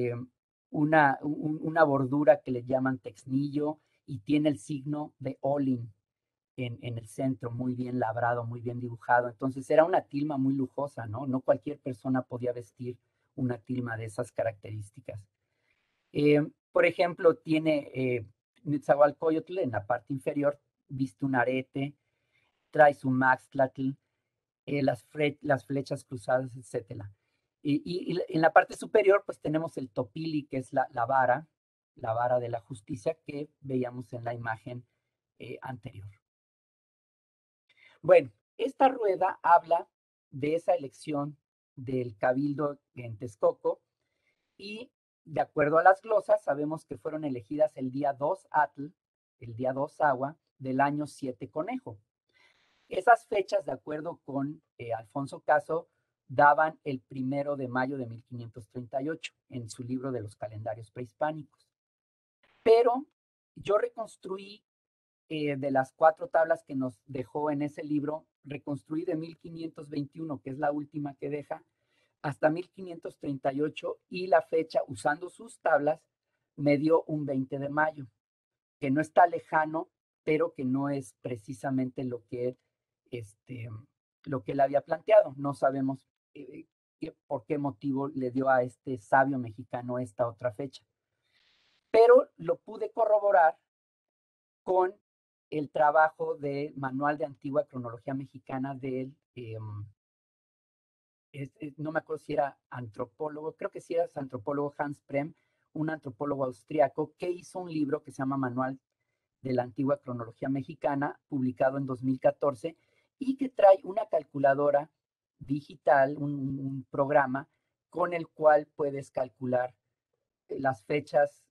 una bordura que le llaman texnillo y tiene el signo de Olin en el centro, muy bien labrado, muy bien dibujado. Entonces era una tilma muy lujosa, ¿no? No cualquier persona podía vestir una tilma de esas características. Por ejemplo, tiene Netzahualcóyotl en la parte inferior, viste un arete, trae su maxtlatl, las flechas cruzadas, etc. Y en la parte superior, pues tenemos el topili, que es la vara de la justicia que veíamos en la imagen anterior. Bueno, esta rueda habla de esa elección del cabildo en Texcoco y de acuerdo a las glosas sabemos que fueron elegidas el día 2 Atl, el día 2 Agua del año 7 Conejo. Esas fechas, de acuerdo con Alfonso Caso, daban el 1 de mayo de 1538 en su libro de los calendarios prehispánicos. Pero yo reconstruí de las 4 tablas que nos dejó en ese libro, reconstruí de 1521, que es la última que deja, hasta 1538 y la fecha, usando sus tablas, me dio un 20 de mayo, que no está lejano, pero que no es precisamente lo que él había planteado. No sabemos por qué motivo le dio a este sabio mexicano esta otra fecha. Pero lo pude corroborar con el trabajo del Manual de Antigua Cronología Mexicana del, no me acuerdo si era antropólogo, creo que sí era antropólogo Hans Prem, un antropólogo austriaco que hizo un libro que se llama Manual de la Antigua Cronología Mexicana, publicado en 2014, y que trae una calculadora digital, un programa con el cual puedes calcular las fechas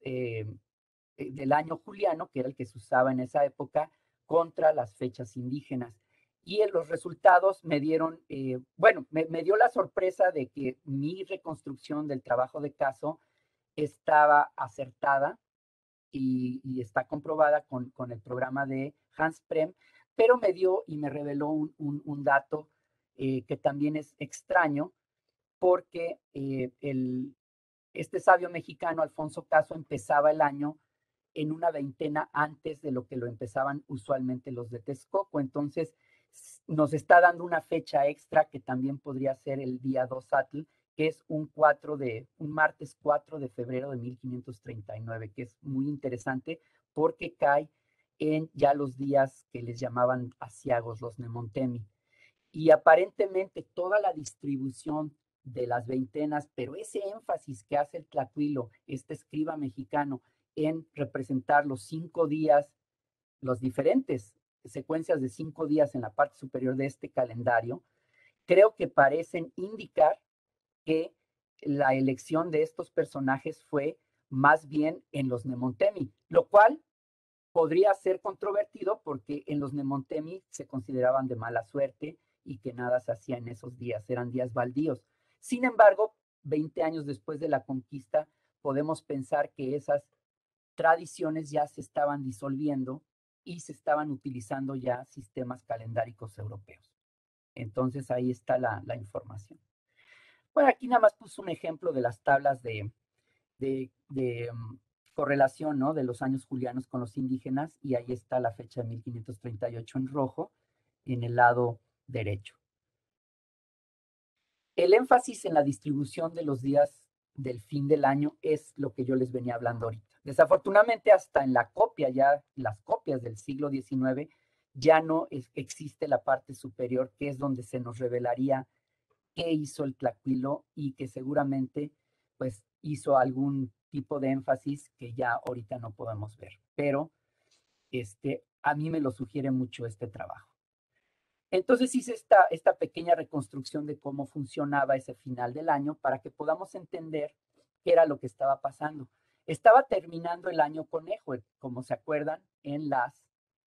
del año juliano, que era el que se usaba en esa época, contra las fechas indígenas. Y los resultados me dieron, me dio la sorpresa de que mi reconstrucción del trabajo de Caso estaba acertada y está comprobada con el programa de Hans Prem, pero me dio y me reveló un dato que también es extraño, porque este sabio mexicano, Alfonso Caso, empezaba el año en una veintena antes de lo que lo empezaban usualmente los de Texcoco. Entonces, nos está dando una fecha extra que también podría ser el día 2 Atl, que es un martes 4 de febrero de 1539, que es muy interesante porque cae en ya los días que les llamaban asiagos, los Nemontemi. Y aparentemente toda la distribución de las veintenas, pero ese énfasis que hace el Tlacuilo, este escriba mexicano, en representar los 5 días, las diferentes secuencias de 5 días en la parte superior de este calendario, creo que parecen indicar que la elección de estos personajes fue más bien en los Nemontemi, lo cual podría ser controvertido porque en los Nemontemi se consideraban de mala suerte y que nada se hacía en esos días, eran días baldíos. Sin embargo, 20 años después de la conquista, podemos pensar que esas tradiciones ya se estaban disolviendo y se estaban utilizando ya sistemas calendáricos europeos. Entonces ahí está la información. Bueno, aquí nada más puse un ejemplo de las tablas de correlación, ¿no?, de los años julianos con los indígenas, y ahí está la fecha de 1538 en rojo en el lado derecho. El énfasis en la distribución de los días del fin del año es lo que yo les venía hablando ahorita. Desafortunadamente, hasta en la copia, ya las copias del siglo XIX, ya no existe la parte superior, que es donde se nos revelaría qué hizo el Tlacuilo y que seguramente pues hizo algún tipo de énfasis que ya ahorita no podemos ver. Pero a mí me lo sugiere mucho este trabajo. Entonces hice esta pequeña reconstrucción de cómo funcionaba ese final del año para que podamos entender qué era lo que estaba pasando. Estaba terminando el año conejo, como se acuerdan, en las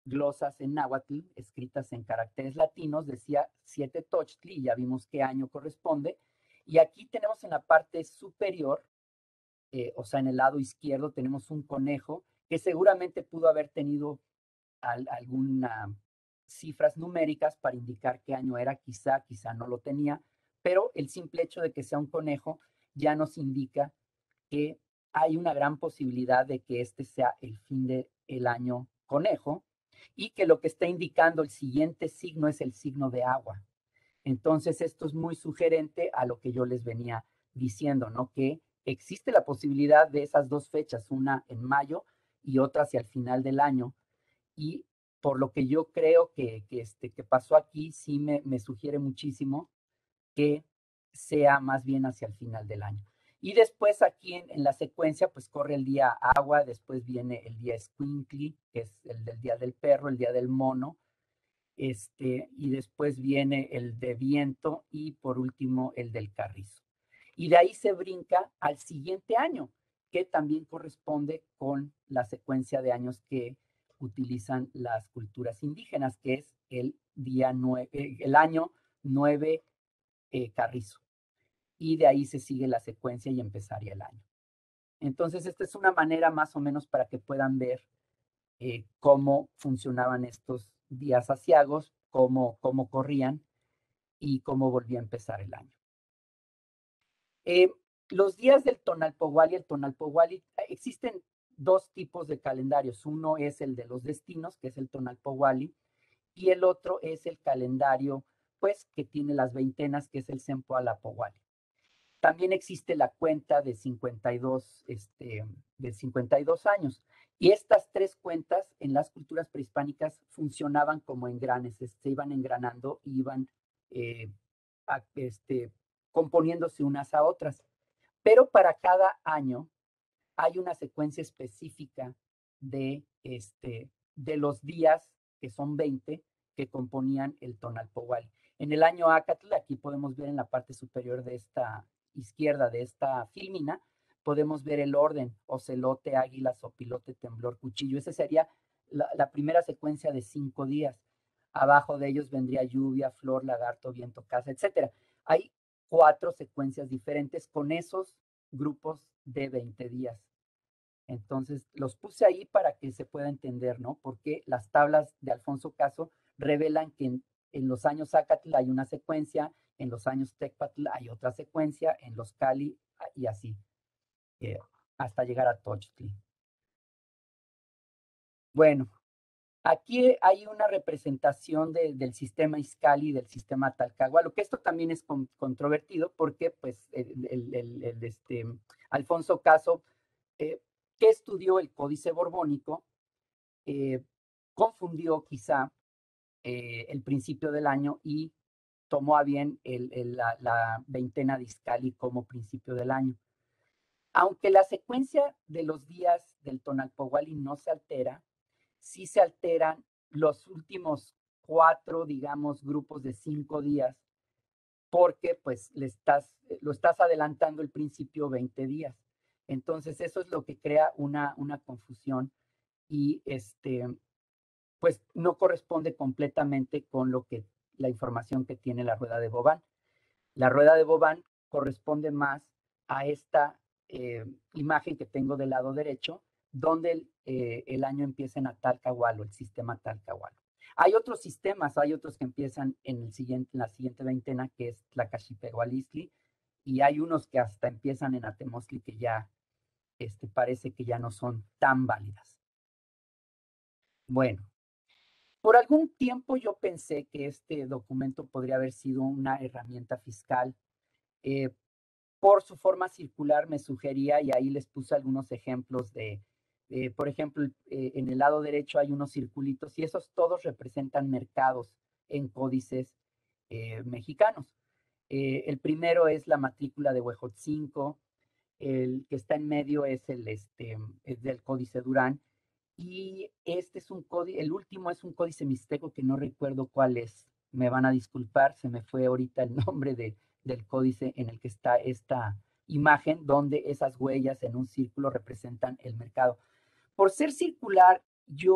glosas en náhuatl, escritas en caracteres latinos, decía 7 Tochtli, ya vimos qué año corresponde. Y aquí tenemos en la parte superior, o sea, en el lado izquierdo, tenemos un conejo que seguramente pudo haber tenido algunas cifras numéricas para indicar qué año era, quizá no lo tenía, pero el simple hecho de que sea un conejo ya nos indica que hay una gran posibilidad de que este sea el fin del año conejo y que lo que está indicando el siguiente signo es el signo de agua. Entonces, esto es muy sugerente a lo que yo les venía diciendo, ¿no? Que existe la posibilidad de esas dos fechas, una en mayo y otra hacia el final del año. Y por lo que yo creo que pasó aquí, sí me sugiere muchísimo que sea más bien hacia el final del año. Y después aquí en la secuencia, pues corre el día agua, después viene el día Squinkly, que es el del día del perro, el día del mono, y después viene el de viento y por último el del carrizo. Y de ahí se brinca al siguiente año, que también corresponde con la secuencia de años que utilizan las culturas indígenas, que es el año 9 carrizo. Y de ahí se sigue la secuencia y empezaría el año. Entonces, esta es una manera más o menos para que puedan ver cómo funcionaban estos días aciagos, cómo corrían y cómo volvía a empezar el año. Los días del Tonalpohualli, existen dos tipos de calendarios. Uno es el de los destinos, que es el Tonalpohualli, y el otro es el calendario, pues, que tiene las veintenas, que es el Sempoalapohualli. También existe la cuenta de 52 años. Y estas tres cuentas en las culturas prehispánicas funcionaban como engranes, se iban engranando y iban componiéndose unas a otras. Pero para cada año hay una secuencia específica de los días, que son 20, que componían el Tonalpohualli. En el año Acatl, aquí podemos ver en la parte superior de esta izquierda de esta filmina, podemos ver el orden: ocelote, águila, sopilote, temblor, cuchillo. Esa sería la primera secuencia de 5 días. Abajo de ellos vendría lluvia, flor, lagarto, viento, casa, etc. Hay 4 secuencias diferentes con esos grupos de 20 días. Entonces, los puse ahí para que se pueda entender, ¿no? Porque las tablas de Alfonso Caso revelan que en los años Acatl hay una secuencia, en los años Tecpatl hay otra secuencia, en los Cali y así, hasta llegar a Tochtli. Bueno, aquí hay una representación del sistema Izcalli y del sistema Talcahuano, que esto también es controvertido porque, pues, Alfonso Caso, que estudió el Códice Borbónico, confundió quizá el principio del año y tomó a bien la veintena de Izcalli como principio del año. Aunque la secuencia de los días del Tonalpohualli no se altera, sí se alteran los últimos 4, digamos, grupos de 5 días, porque pues lo estás adelantando el principio 20 días. Entonces eso es lo que crea una confusión y pues no corresponde completamente con la información que tiene la rueda de Vauban. La rueda de Vauban corresponde más a esta imagen que tengo del lado derecho, donde el año empieza en Atalcahualo, el sistema Atalcahualo. Hay otros sistemas, hay otros que empiezan en la siguiente veintena, que es Tlacaxipehualistli, y hay unos que hasta empiezan en Atemostli, que ya parece que ya no son tan válidas. Bueno, por algún tiempo yo pensé que este documento podría haber sido una herramienta fiscal. Por su forma circular me sugería, y ahí les puse algunos ejemplos por ejemplo, en el lado derecho hay unos circulitos y esos todos representan mercados en códices mexicanos. El primero es la matrícula de Huejotzinco, el que está en medio es es del Códice Durán, y este es un códice, el último es un códice mixteco que no recuerdo cuál es, me van a disculpar, se me fue ahorita el nombre del códice en el que está esta imagen, donde esas huellas en un círculo representan el mercado. Por ser circular, yo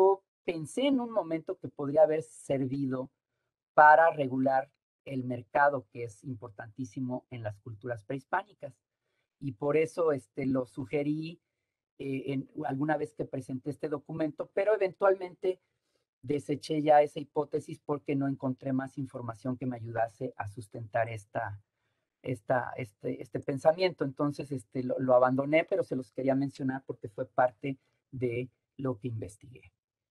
pensé en un momento que podría haber servido para regular el mercado, que es importantísimo en las culturas prehispánicas. Y por eso lo sugerí alguna vez que presenté este documento, pero eventualmente deseché ya esa hipótesis porque no encontré más información que me ayudase a sustentar este pensamiento. Entonces lo abandoné, pero se los quería mencionar porque fue parte de lo que investigué.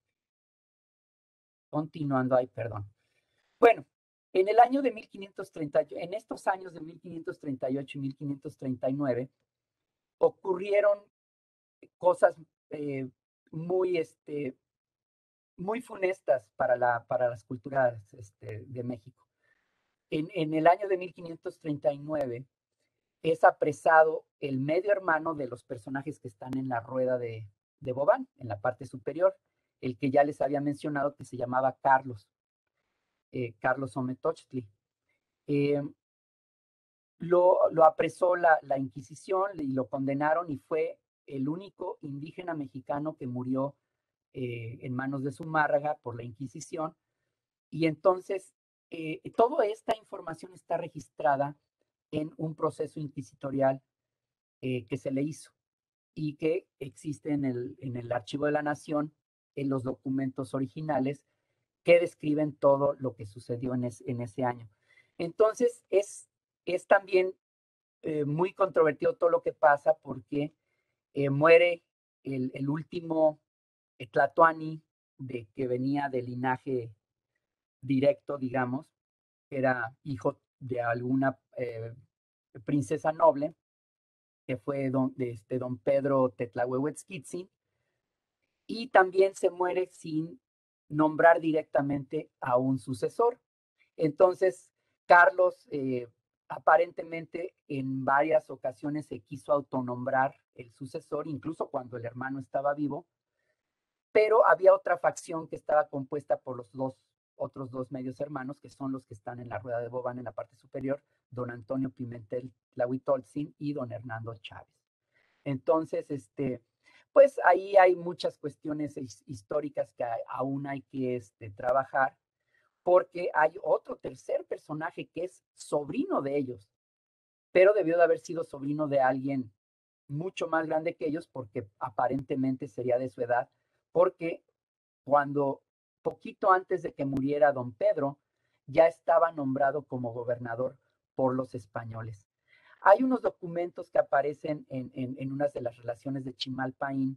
Continuando, perdón. Bueno, en el año de 1530, en estos años de 1538 y 1539, ocurrieron cosas muy, muy funestas para las culturas de México. En el año de 1539 es apresado el medio hermano de los personajes que están en la rueda de Bobán, en la parte superior, el que ya les había mencionado que se llamaba Carlos, Carlos Ometochtli. Lo apresó la Inquisición y lo condenaron y fue el único indígena mexicano que murió en manos de Zumárraga por la Inquisición. Y entonces, toda esta información está registrada en un proceso inquisitorial que se le hizo y que existe en el Archivo de la Nación, en los documentos originales que describen todo lo que sucedió en ese año. Entonces, es también muy controvertido todo lo que pasa porque muere el último Tlatoani que venía de linaje directo, digamos, que era hijo de alguna princesa noble, que fue don Pedro Tetlahuehuetzquitzin, y también se muere sin nombrar directamente a un sucesor. Entonces, Carlos aparentemente en varias ocasiones se quiso autonombrar el sucesor, incluso cuando el hermano estaba vivo, pero había otra facción que estaba compuesta por los otros dos medios hermanos, que son los que están en la rueda de Bobán en la parte superior, don Antonio Pimentel Tlahuitoltzin y don Hernando Chávez. Entonces, pues ahí hay muchas cuestiones históricas que aún hay que trabajar, porque hay otro tercer personaje que es sobrino de ellos, pero debió de haber sido sobrino de alguien mucho más grande que ellos, porque aparentemente sería de su edad, porque cuando poquito antes de que muriera don Pedro, ya estaba nombrado como gobernador por los españoles. Hay unos documentos que aparecen en unas de las relaciones de Chimalpaín,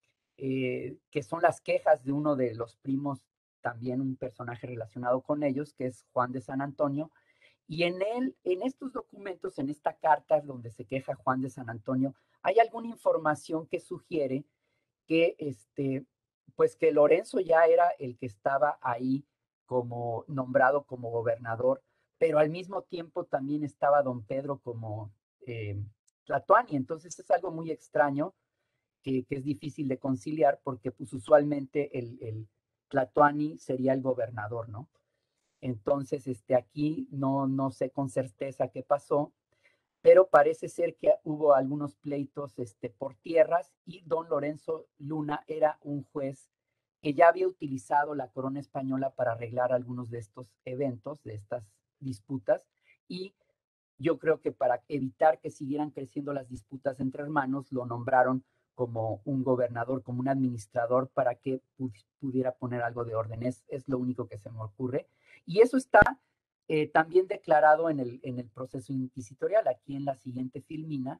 que son las quejas de uno de los primos, también un personaje relacionado con ellos, que es Juan de San Antonio, y en estos documentos, en esta carta donde se queja Juan de San Antonio, hay alguna información que sugiere que pues que Lorenzo ya era el que estaba ahí como nombrado como gobernador, pero al mismo tiempo también estaba don Pedro como Tlatoani. Entonces es algo muy extraño que es difícil de conciliar porque pues usualmente el Tlatoani sería el gobernador, ¿no? Entonces aquí no sé con certeza qué pasó, pero parece ser que hubo algunos pleitos por tierras y don Lorenzo Luna era un juez que ya había utilizado la corona española para arreglar algunos de estos eventos, de estas disputas, y yo creo que para evitar que siguieran creciendo las disputas entre hermanos, lo nombraron como un gobernador, como un administrador, para que pudiera poner algo de orden. Es lo único que se me ocurre. Y eso está también declarado en el proceso inquisitorial. Aquí en la siguiente filmina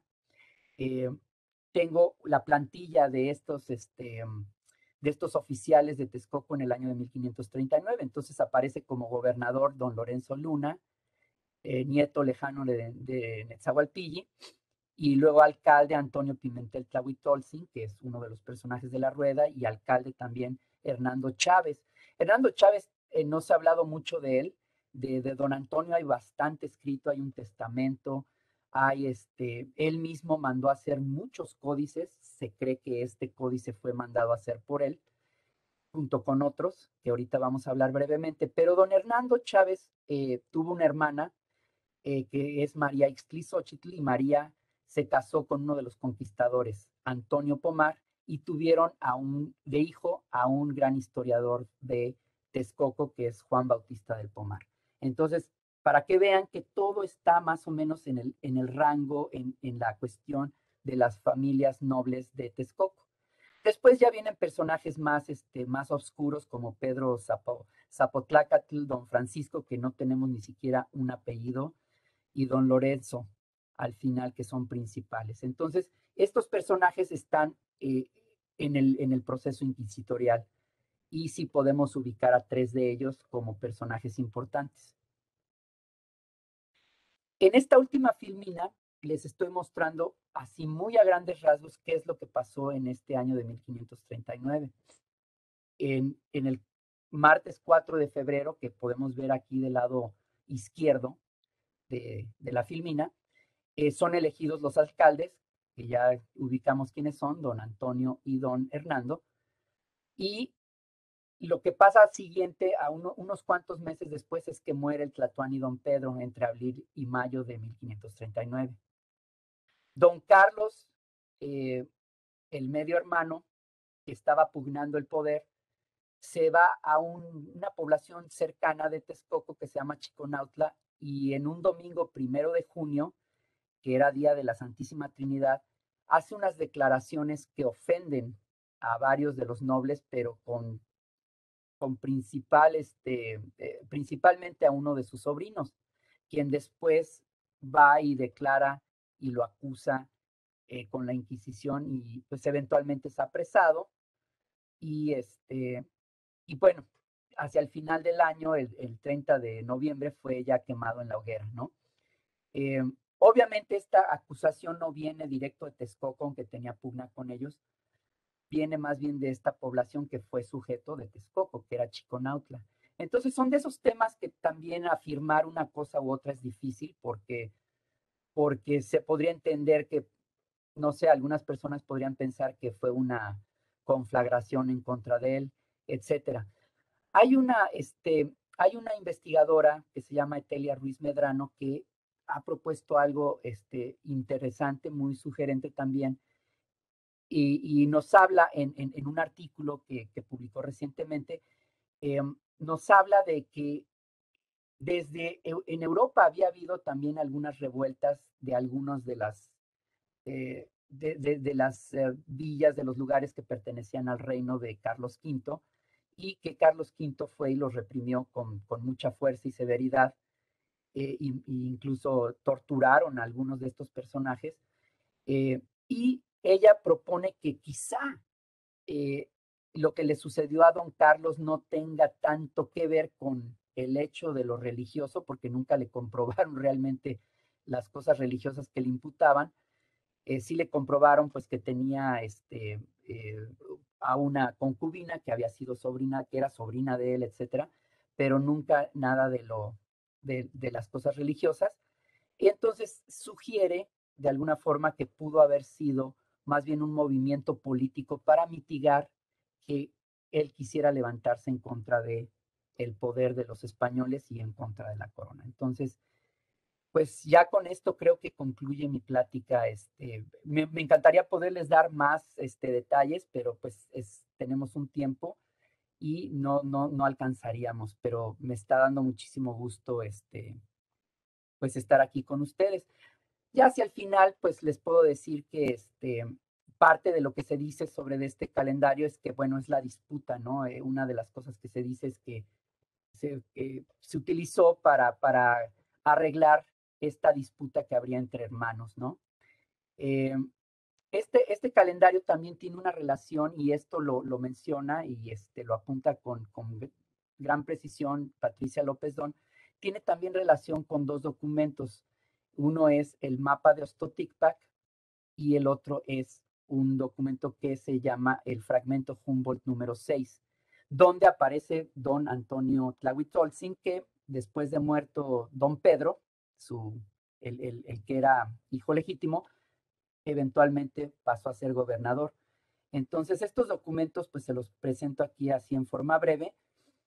tengo la plantilla de estos oficiales de Texcoco en el año de 1539. Entonces aparece como gobernador don Lorenzo Luna, nieto lejano de Netzahualpilli, y luego alcalde Antonio Pimentel Tlahuitoltzin, que es uno de los personajes de la rueda, y alcalde también Hernando Chávez. Hernando Chávez, no se ha hablado mucho de él, de don Antonio hay bastante escrito, hay un testamento, hay él mismo mandó a hacer muchos códices, se cree que este códice fue mandado a hacer por él, junto con otros, que ahorita vamos a hablar brevemente, pero don Hernando Chávez tuvo una hermana, que es María Ixtlilxóchitl, y María se casó con uno de los conquistadores, Antonio Pomar, y tuvieron de hijo a un gran historiador de Texcoco, que es Juan Bautista del Pomar. Entonces, para que vean que todo está más o menos en el rango, en la cuestión de las familias nobles de Texcoco. Después ya vienen personajes más oscuros como Pedro Zapotlácatl, don Francisco, que no tenemos ni siquiera un apellido, y don Lorenzo al final, que son principales. Entonces, estos personajes están en el proceso inquisitorial y sí podemos ubicar a 3 de ellos como personajes importantes. En esta última filmina les estoy mostrando así muy a grandes rasgos qué es lo que pasó en este año de 1539. En el martes 4 de febrero, que podemos ver aquí del lado izquierdo de la filmina, son elegidos los alcaldes, que ya ubicamos quiénes son, don Antonio y don Hernando, y lo que pasa siguiente, unos cuantos meses después, es que muere el tlatoani don Pedro entre abril y mayo de 1539. Don Carlos, el medio hermano, que estaba pugnando el poder, se va a una población cercana de Texcoco que se llama Chiconautla, y en un domingo 1 de junio, que era día de la Santísima Trinidad, hace unas declaraciones que ofenden a varios de los nobles, pero principalmente a uno de sus sobrinos, quien después va y declara y lo acusa con la Inquisición, y pues eventualmente es apresado y bueno, hacia el final del año, el 30 de noviembre, fue ya quemado en la hoguera, ¿no? Obviamente esta acusación no viene directo de Texcoco, aunque tenía pugna con ellos, viene más bien de esta población que fue sujeto de Texcoco, que era Chiconautla. Entonces son de esos temas que también afirmar una cosa u otra es difícil, porque se podría entender que, no sé, algunas personas podrían pensar que fue una conflagración en contra de él, etcétera. Hay una investigadora que se llama Etelia Ruiz Medrano, que ha propuesto algo interesante, muy sugerente también, y nos habla en un artículo que publicó recientemente, nos habla de que en Europa había habido también algunas revueltas de algunos de las villas, de los lugares que pertenecían al reino de Carlos V, y que Carlos V fue y los reprimió con mucha fuerza y severidad, incluso torturaron a algunos de estos personajes, y ella propone que quizá lo que le sucedió a don Carlos no tenga tanto que ver con el hecho de lo religioso, porque nunca le comprobaron realmente las cosas religiosas que le imputaban. Sí le comprobaron pues que tenía a una concubina que había sido sobrina, que era sobrina de él, etcétera, pero nunca nada de las cosas religiosas. Y entonces sugiere de alguna forma que pudo haber sido más bien un movimiento político para mitigar que él quisiera levantarse en contra de el poder de los españoles y en contra de la corona. Entonces, pues ya con esto creo que concluye mi plática. Me encantaría poderles dar más detalles, pero pues tenemos un tiempo y no alcanzaríamos, pero me está dando muchísimo gusto pues estar aquí con ustedes. Ya hacia el final, pues les puedo decir que parte de lo que se dice sobre este calendario es que, bueno, es la disputa, ¿no? Una de las cosas que se dice es que se utilizó para arreglar esta disputa que habría entre hermanos, ¿no? Este calendario también tiene una relación, y esto lo menciona y lo apunta con gran precisión Patricia López Don, tiene también relación con 2 documentos. Uno es el mapa de Ostoticpac y el otro es un documento que se llama el fragmento Humboldt número 6, donde aparece don Antonio Tlahuitzoltzin, que después de muerto don Pedro, el que era hijo legítimo, eventualmente pasó a ser gobernador. Entonces, estos documentos, pues se los presento aquí así en forma breve,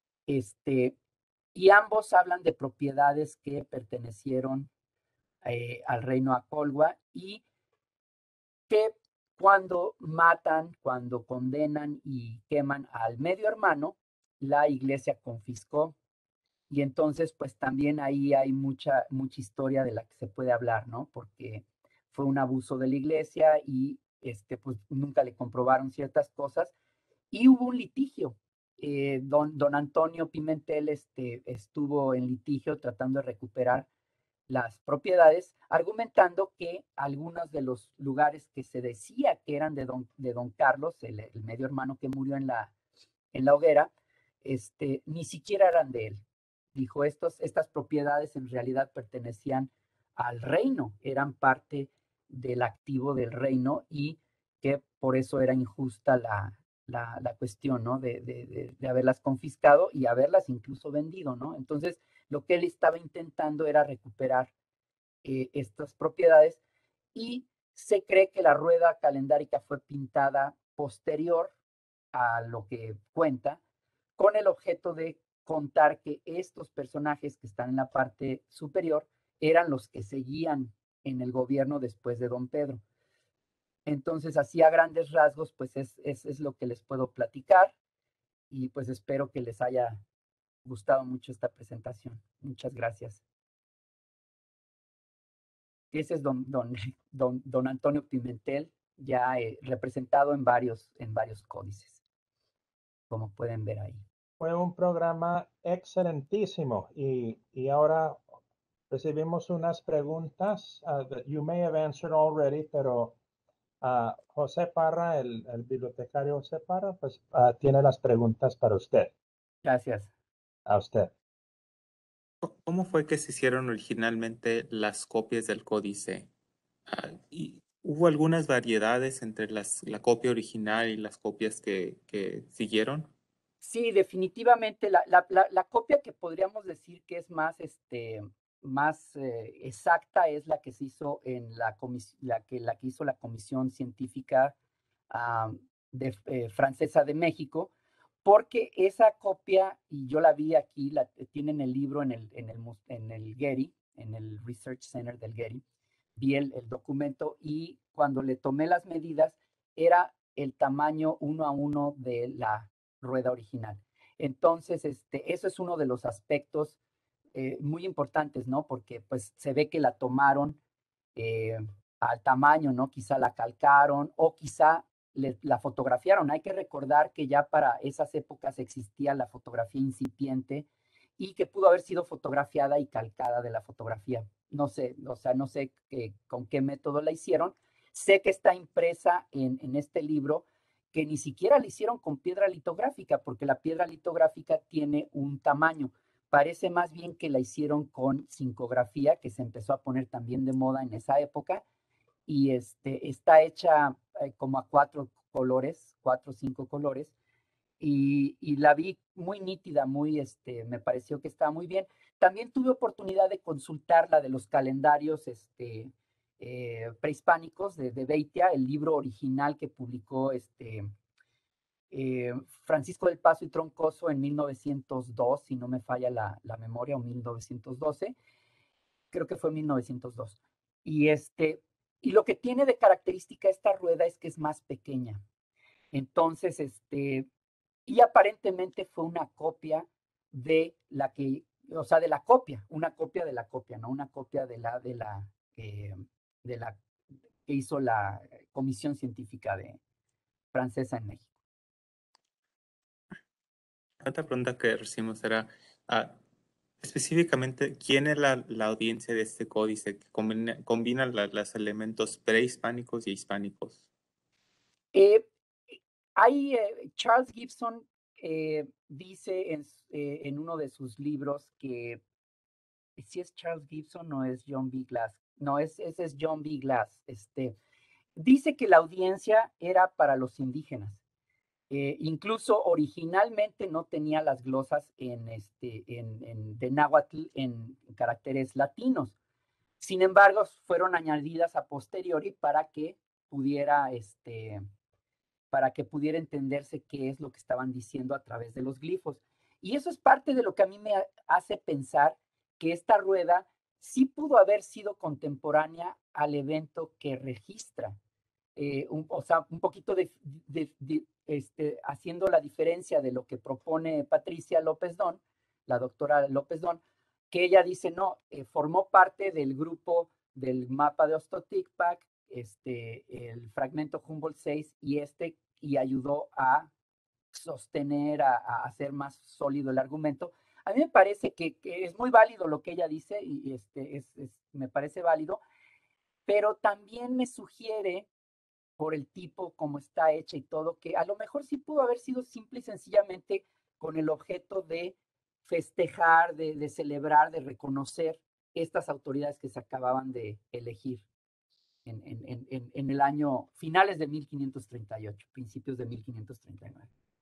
y ambos hablan de propiedades que pertenecieron al reino Acolhua, y que cuando matan, cuando condenan y queman al medio hermano, la iglesia confiscó. Y entonces, pues también ahí hay mucha historia de la que se puede hablar, ¿no? Porque fue un abuso de la iglesia y pues nunca le comprobaron ciertas cosas y hubo un litigio. Don Antonio Pimentel estuvo en litigio tratando de recuperar las propiedades, argumentando que algunos de los lugares que se decía que eran de don Carlos, el medio hermano que murió en la hoguera, ni siquiera eran de él. Dijo, estas propiedades en realidad pertenecían al reino, eran parte del activo del reino y que por eso era injusta la cuestión, ¿no? De haberlas confiscado y haberlas incluso vendido, ¿no? Entonces, lo que él estaba intentando era recuperar estas propiedades y se cree que la rueda calendárica fue pintada posterior a lo que cuenta, con el objeto de contar que estos personajes que están en la parte superior eran los que seguían en el gobierno después de don Pedro. Entonces, así a grandes rasgos, pues es lo que les puedo platicar y pues espero que les haya gustado mucho esta presentación. Muchas gracias. Ese es don Antonio Pimentel, ya representado en varios códices, como pueden ver ahí. Fue un programa excelentísimo y ahora recibimos unas preguntas that you may have answered already, pero José Parra, el bibliotecario José Parra, pues tiene las preguntas para usted. Gracias. A usted. ¿Cómo fue que se hicieron originalmente las copias del códice? ¿Y hubo algunas variedades entre la copia original y las copias que siguieron? Sí, definitivamente la copia que podríamos decir que es más, más exacta es la que se hizo en la que hizo la Comisión Científica Francesa de México, porque esa copia, y yo la vi aquí, tienen el libro en el Getty, en el Research Center del Getty, vi el documento y cuando le tomé las medidas era el tamaño 1:1 de la rueda original. Entonces, eso es uno de los aspectos muy importantes, ¿no? Porque pues se ve que la tomaron al tamaño, ¿no? Quizá la calcaron o quizá la fotografiaron. Hay que recordar que ya para esas épocas existía la fotografía incipiente y que pudo haber sido fotografiada y calcada de la fotografía. No sé, o sea, no sé con qué método la hicieron. Sé que está impresa en este libro, que ni siquiera la hicieron con piedra litográfica, porque la piedra litográfica tiene un tamaño. Parece más bien que la hicieron con zincografía, que se empezó a poner también de moda en esa época, y está hecha como a 4 colores, 4 o 5 colores, y la vi muy nítida, me pareció que estaba muy bien. También tuve oportunidad de consultar la de los calendarios prehispánicos de Beitia, el libro original que publicó Francisco del Paso y Troncoso en 1902, si no me falla la memoria, o 1912, creo que fue 1902. Y lo que tiene de característica esta rueda es que es más pequeña. Entonces, y aparentemente fue una copia de la que, o sea, de la copia, una copia de la copia, ¿no? Una copia de la que hizo la Comisión Científica Francesa en México. Otra pregunta que recibimos era, específicamente, ¿quién es la audiencia de este códice que combina los elementos prehispánicos y hispánicos? Charles Gibson dice en uno de sus libros que, si es Charles Gibson o es John B. Glass, no, ese es John B. Glass, dice que la audiencia era para los indígenas. Incluso originalmente no tenía las glosas de náhuatl en caracteres latinos. Sin embargo, fueron añadidas a posteriori para que pudiera entenderse qué es lo que estaban diciendo a través de los glifos. Y eso es parte de lo que a mí me hace pensar que esta rueda sí pudo haber sido contemporánea al evento que registra. un poquito haciendo la diferencia de lo que propone Patricia López Don, la doctora López Don, que ella dice, no, formó parte del grupo del mapa de Ostoticpac, el fragmento Humboldt 6 y ayudó a sostener, a hacer más sólido el argumento. A mí me parece que es muy válido lo que ella dice y me parece válido, pero también me sugiere, por el tipo como está hecha y todo, que a lo mejor sí pudo haber sido simple y sencillamente con el objeto de festejar, de celebrar, de reconocer estas autoridades que se acababan de elegir en el año finales de 1538, principios de 1539.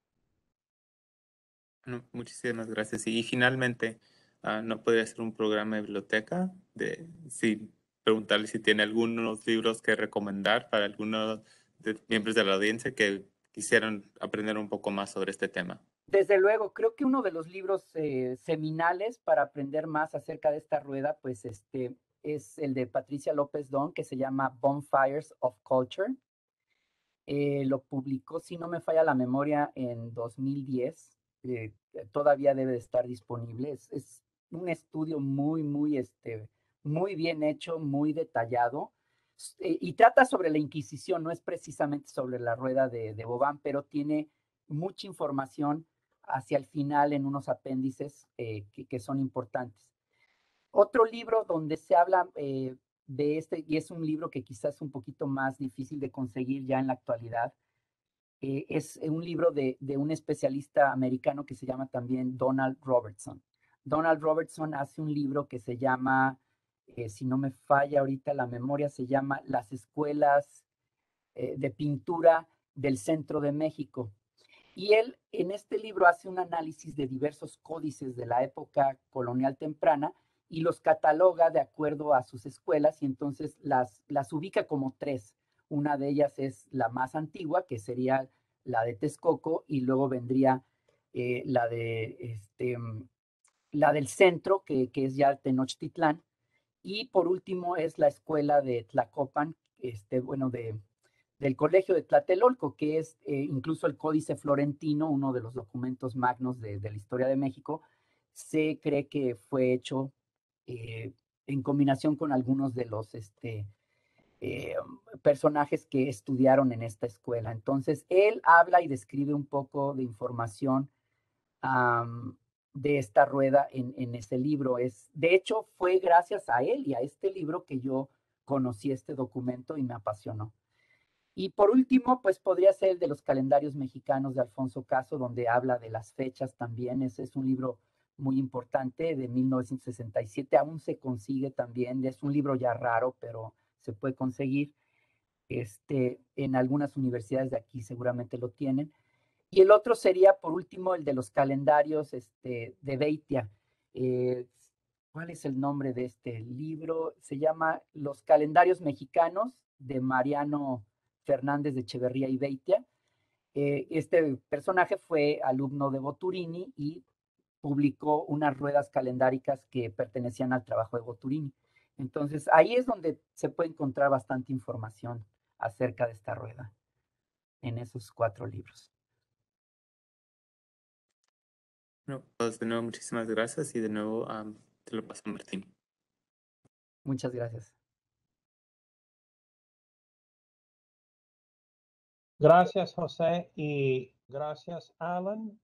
Bueno, muchísimas gracias. Y finalmente, ¿no podría ser un programa de biblioteca? Preguntarle si tiene algunos libros que recomendar para algunos miembros de la audiencia que quisieran aprender un poco más sobre este tema. Desde luego, creo que uno de los libros seminales para aprender más acerca de esta rueda, pues es el de Patricia López Don, que se llama Bonfires of Culture. Lo publicó, si no me falla la memoria, en 2010. Todavía debe de estar disponible. Es un estudio muy bien hecho, muy detallado. Y trata sobre la Inquisición, no es precisamente sobre la rueda de Vauban, pero tiene mucha información hacia el final en unos apéndices que son importantes. Otro libro donde se habla de y es un libro que quizás es un poquito más difícil de conseguir ya en la actualidad, es un libro de un especialista americano que se llama también Donald Robertson. Donald Robertson hace un libro que se llama, si no me falla ahorita la memoria, se llama Las escuelas de pintura del centro de México. Y él en este libro hace un análisis de diversos códices de la época colonial temprana y los cataloga de acuerdo a sus escuelas y entonces las ubica como tres. Una de ellas es la más antigua, que sería la de Texcoco, y luego vendría la del centro, que es ya Tenochtitlán, y por último es la escuela de Tlacopan, del colegio de Tlatelolco, que es incluso el Códice Florentino, uno de los documentos magnos de la historia de México. Se cree que fue hecho en combinación con algunos de los personajes que estudiaron en esta escuela. Entonces, él habla y describe un poco de información de esta rueda en ese libro. De hecho, fue gracias a él y a este libro que yo conocí este documento y me apasionó. Y por último, pues podría ser el de los calendarios mexicanos de Alfonso Caso, donde habla de las fechas también. Es un libro muy importante de 1967, aún se consigue también. Es un libro ya raro, pero se puede conseguir. En algunas universidades de aquí seguramente lo tienen. Y el otro sería, por último, el de los calendarios de Beitia. ¿Cuál es el nombre de este libro? Se llama Los calendarios mexicanos de Mariano Fernández de Echeverría y Beitia. Este personaje fue alumno de Boturini y publicó unas ruedas calendáricas que pertenecían al trabajo de Boturini. Entonces, ahí es donde se puede encontrar bastante información acerca de esta rueda, en esos 4 libros. Bueno, pues de nuevo, muchísimas gracias y de nuevo te lo paso a Martín. Muchas gracias. Gracias, José, y gracias, Alan.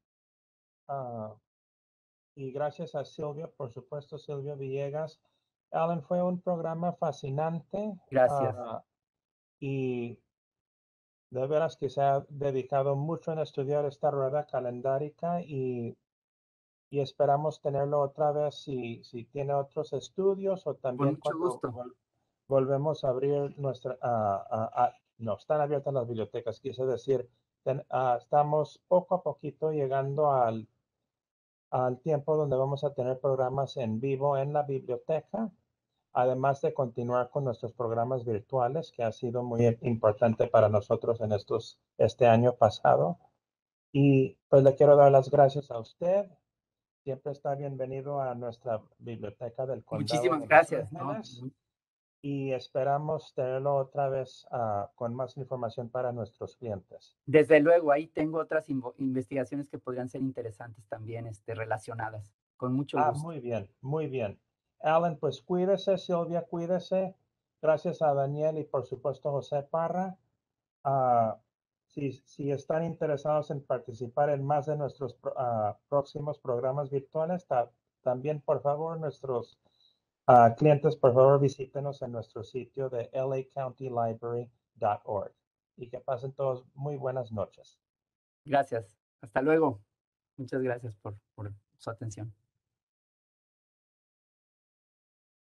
Y gracias a Silvio, por supuesto, Silvio Villegas. Alan, fue un programa fascinante. Gracias. Y de veras que se ha dedicado mucho en estudiar esta rueda calendárica y esperamos tenerlo otra vez si tiene otros estudios o también Con mucho gusto. Volvemos a abrir nuestra... no, están abiertas las bibliotecas, quise decir, estamos poco a poquito llegando al tiempo donde vamos a tener programas en vivo en la biblioteca, además de continuar con nuestros programas virtuales, que ha sido muy importante para nosotros en este año pasado. Y pues le quiero dar las gracias a usted. Siempre está bienvenido a nuestra biblioteca del Condado Muchísimas de Los gracias. Ángeles. ¿No? y esperamos tenerlo otra vez con más información para nuestros clientes. Desde luego, ahí tengo otras investigaciones que podrían ser interesantes también, relacionadas. Con mucho gusto. Muy bien, muy bien. Alan, pues cuídese, Silvia, cuídese. Gracias a Daniel y por supuesto José Parra. Si están interesados en participar en más de nuestros próximos programas virtuales, también por favor nuestros clientes, por favor visítenos en nuestro sitio de lacountylibrary.org y que pasen todos muy buenas noches. Gracias. Hasta luego. Muchas gracias por su atención.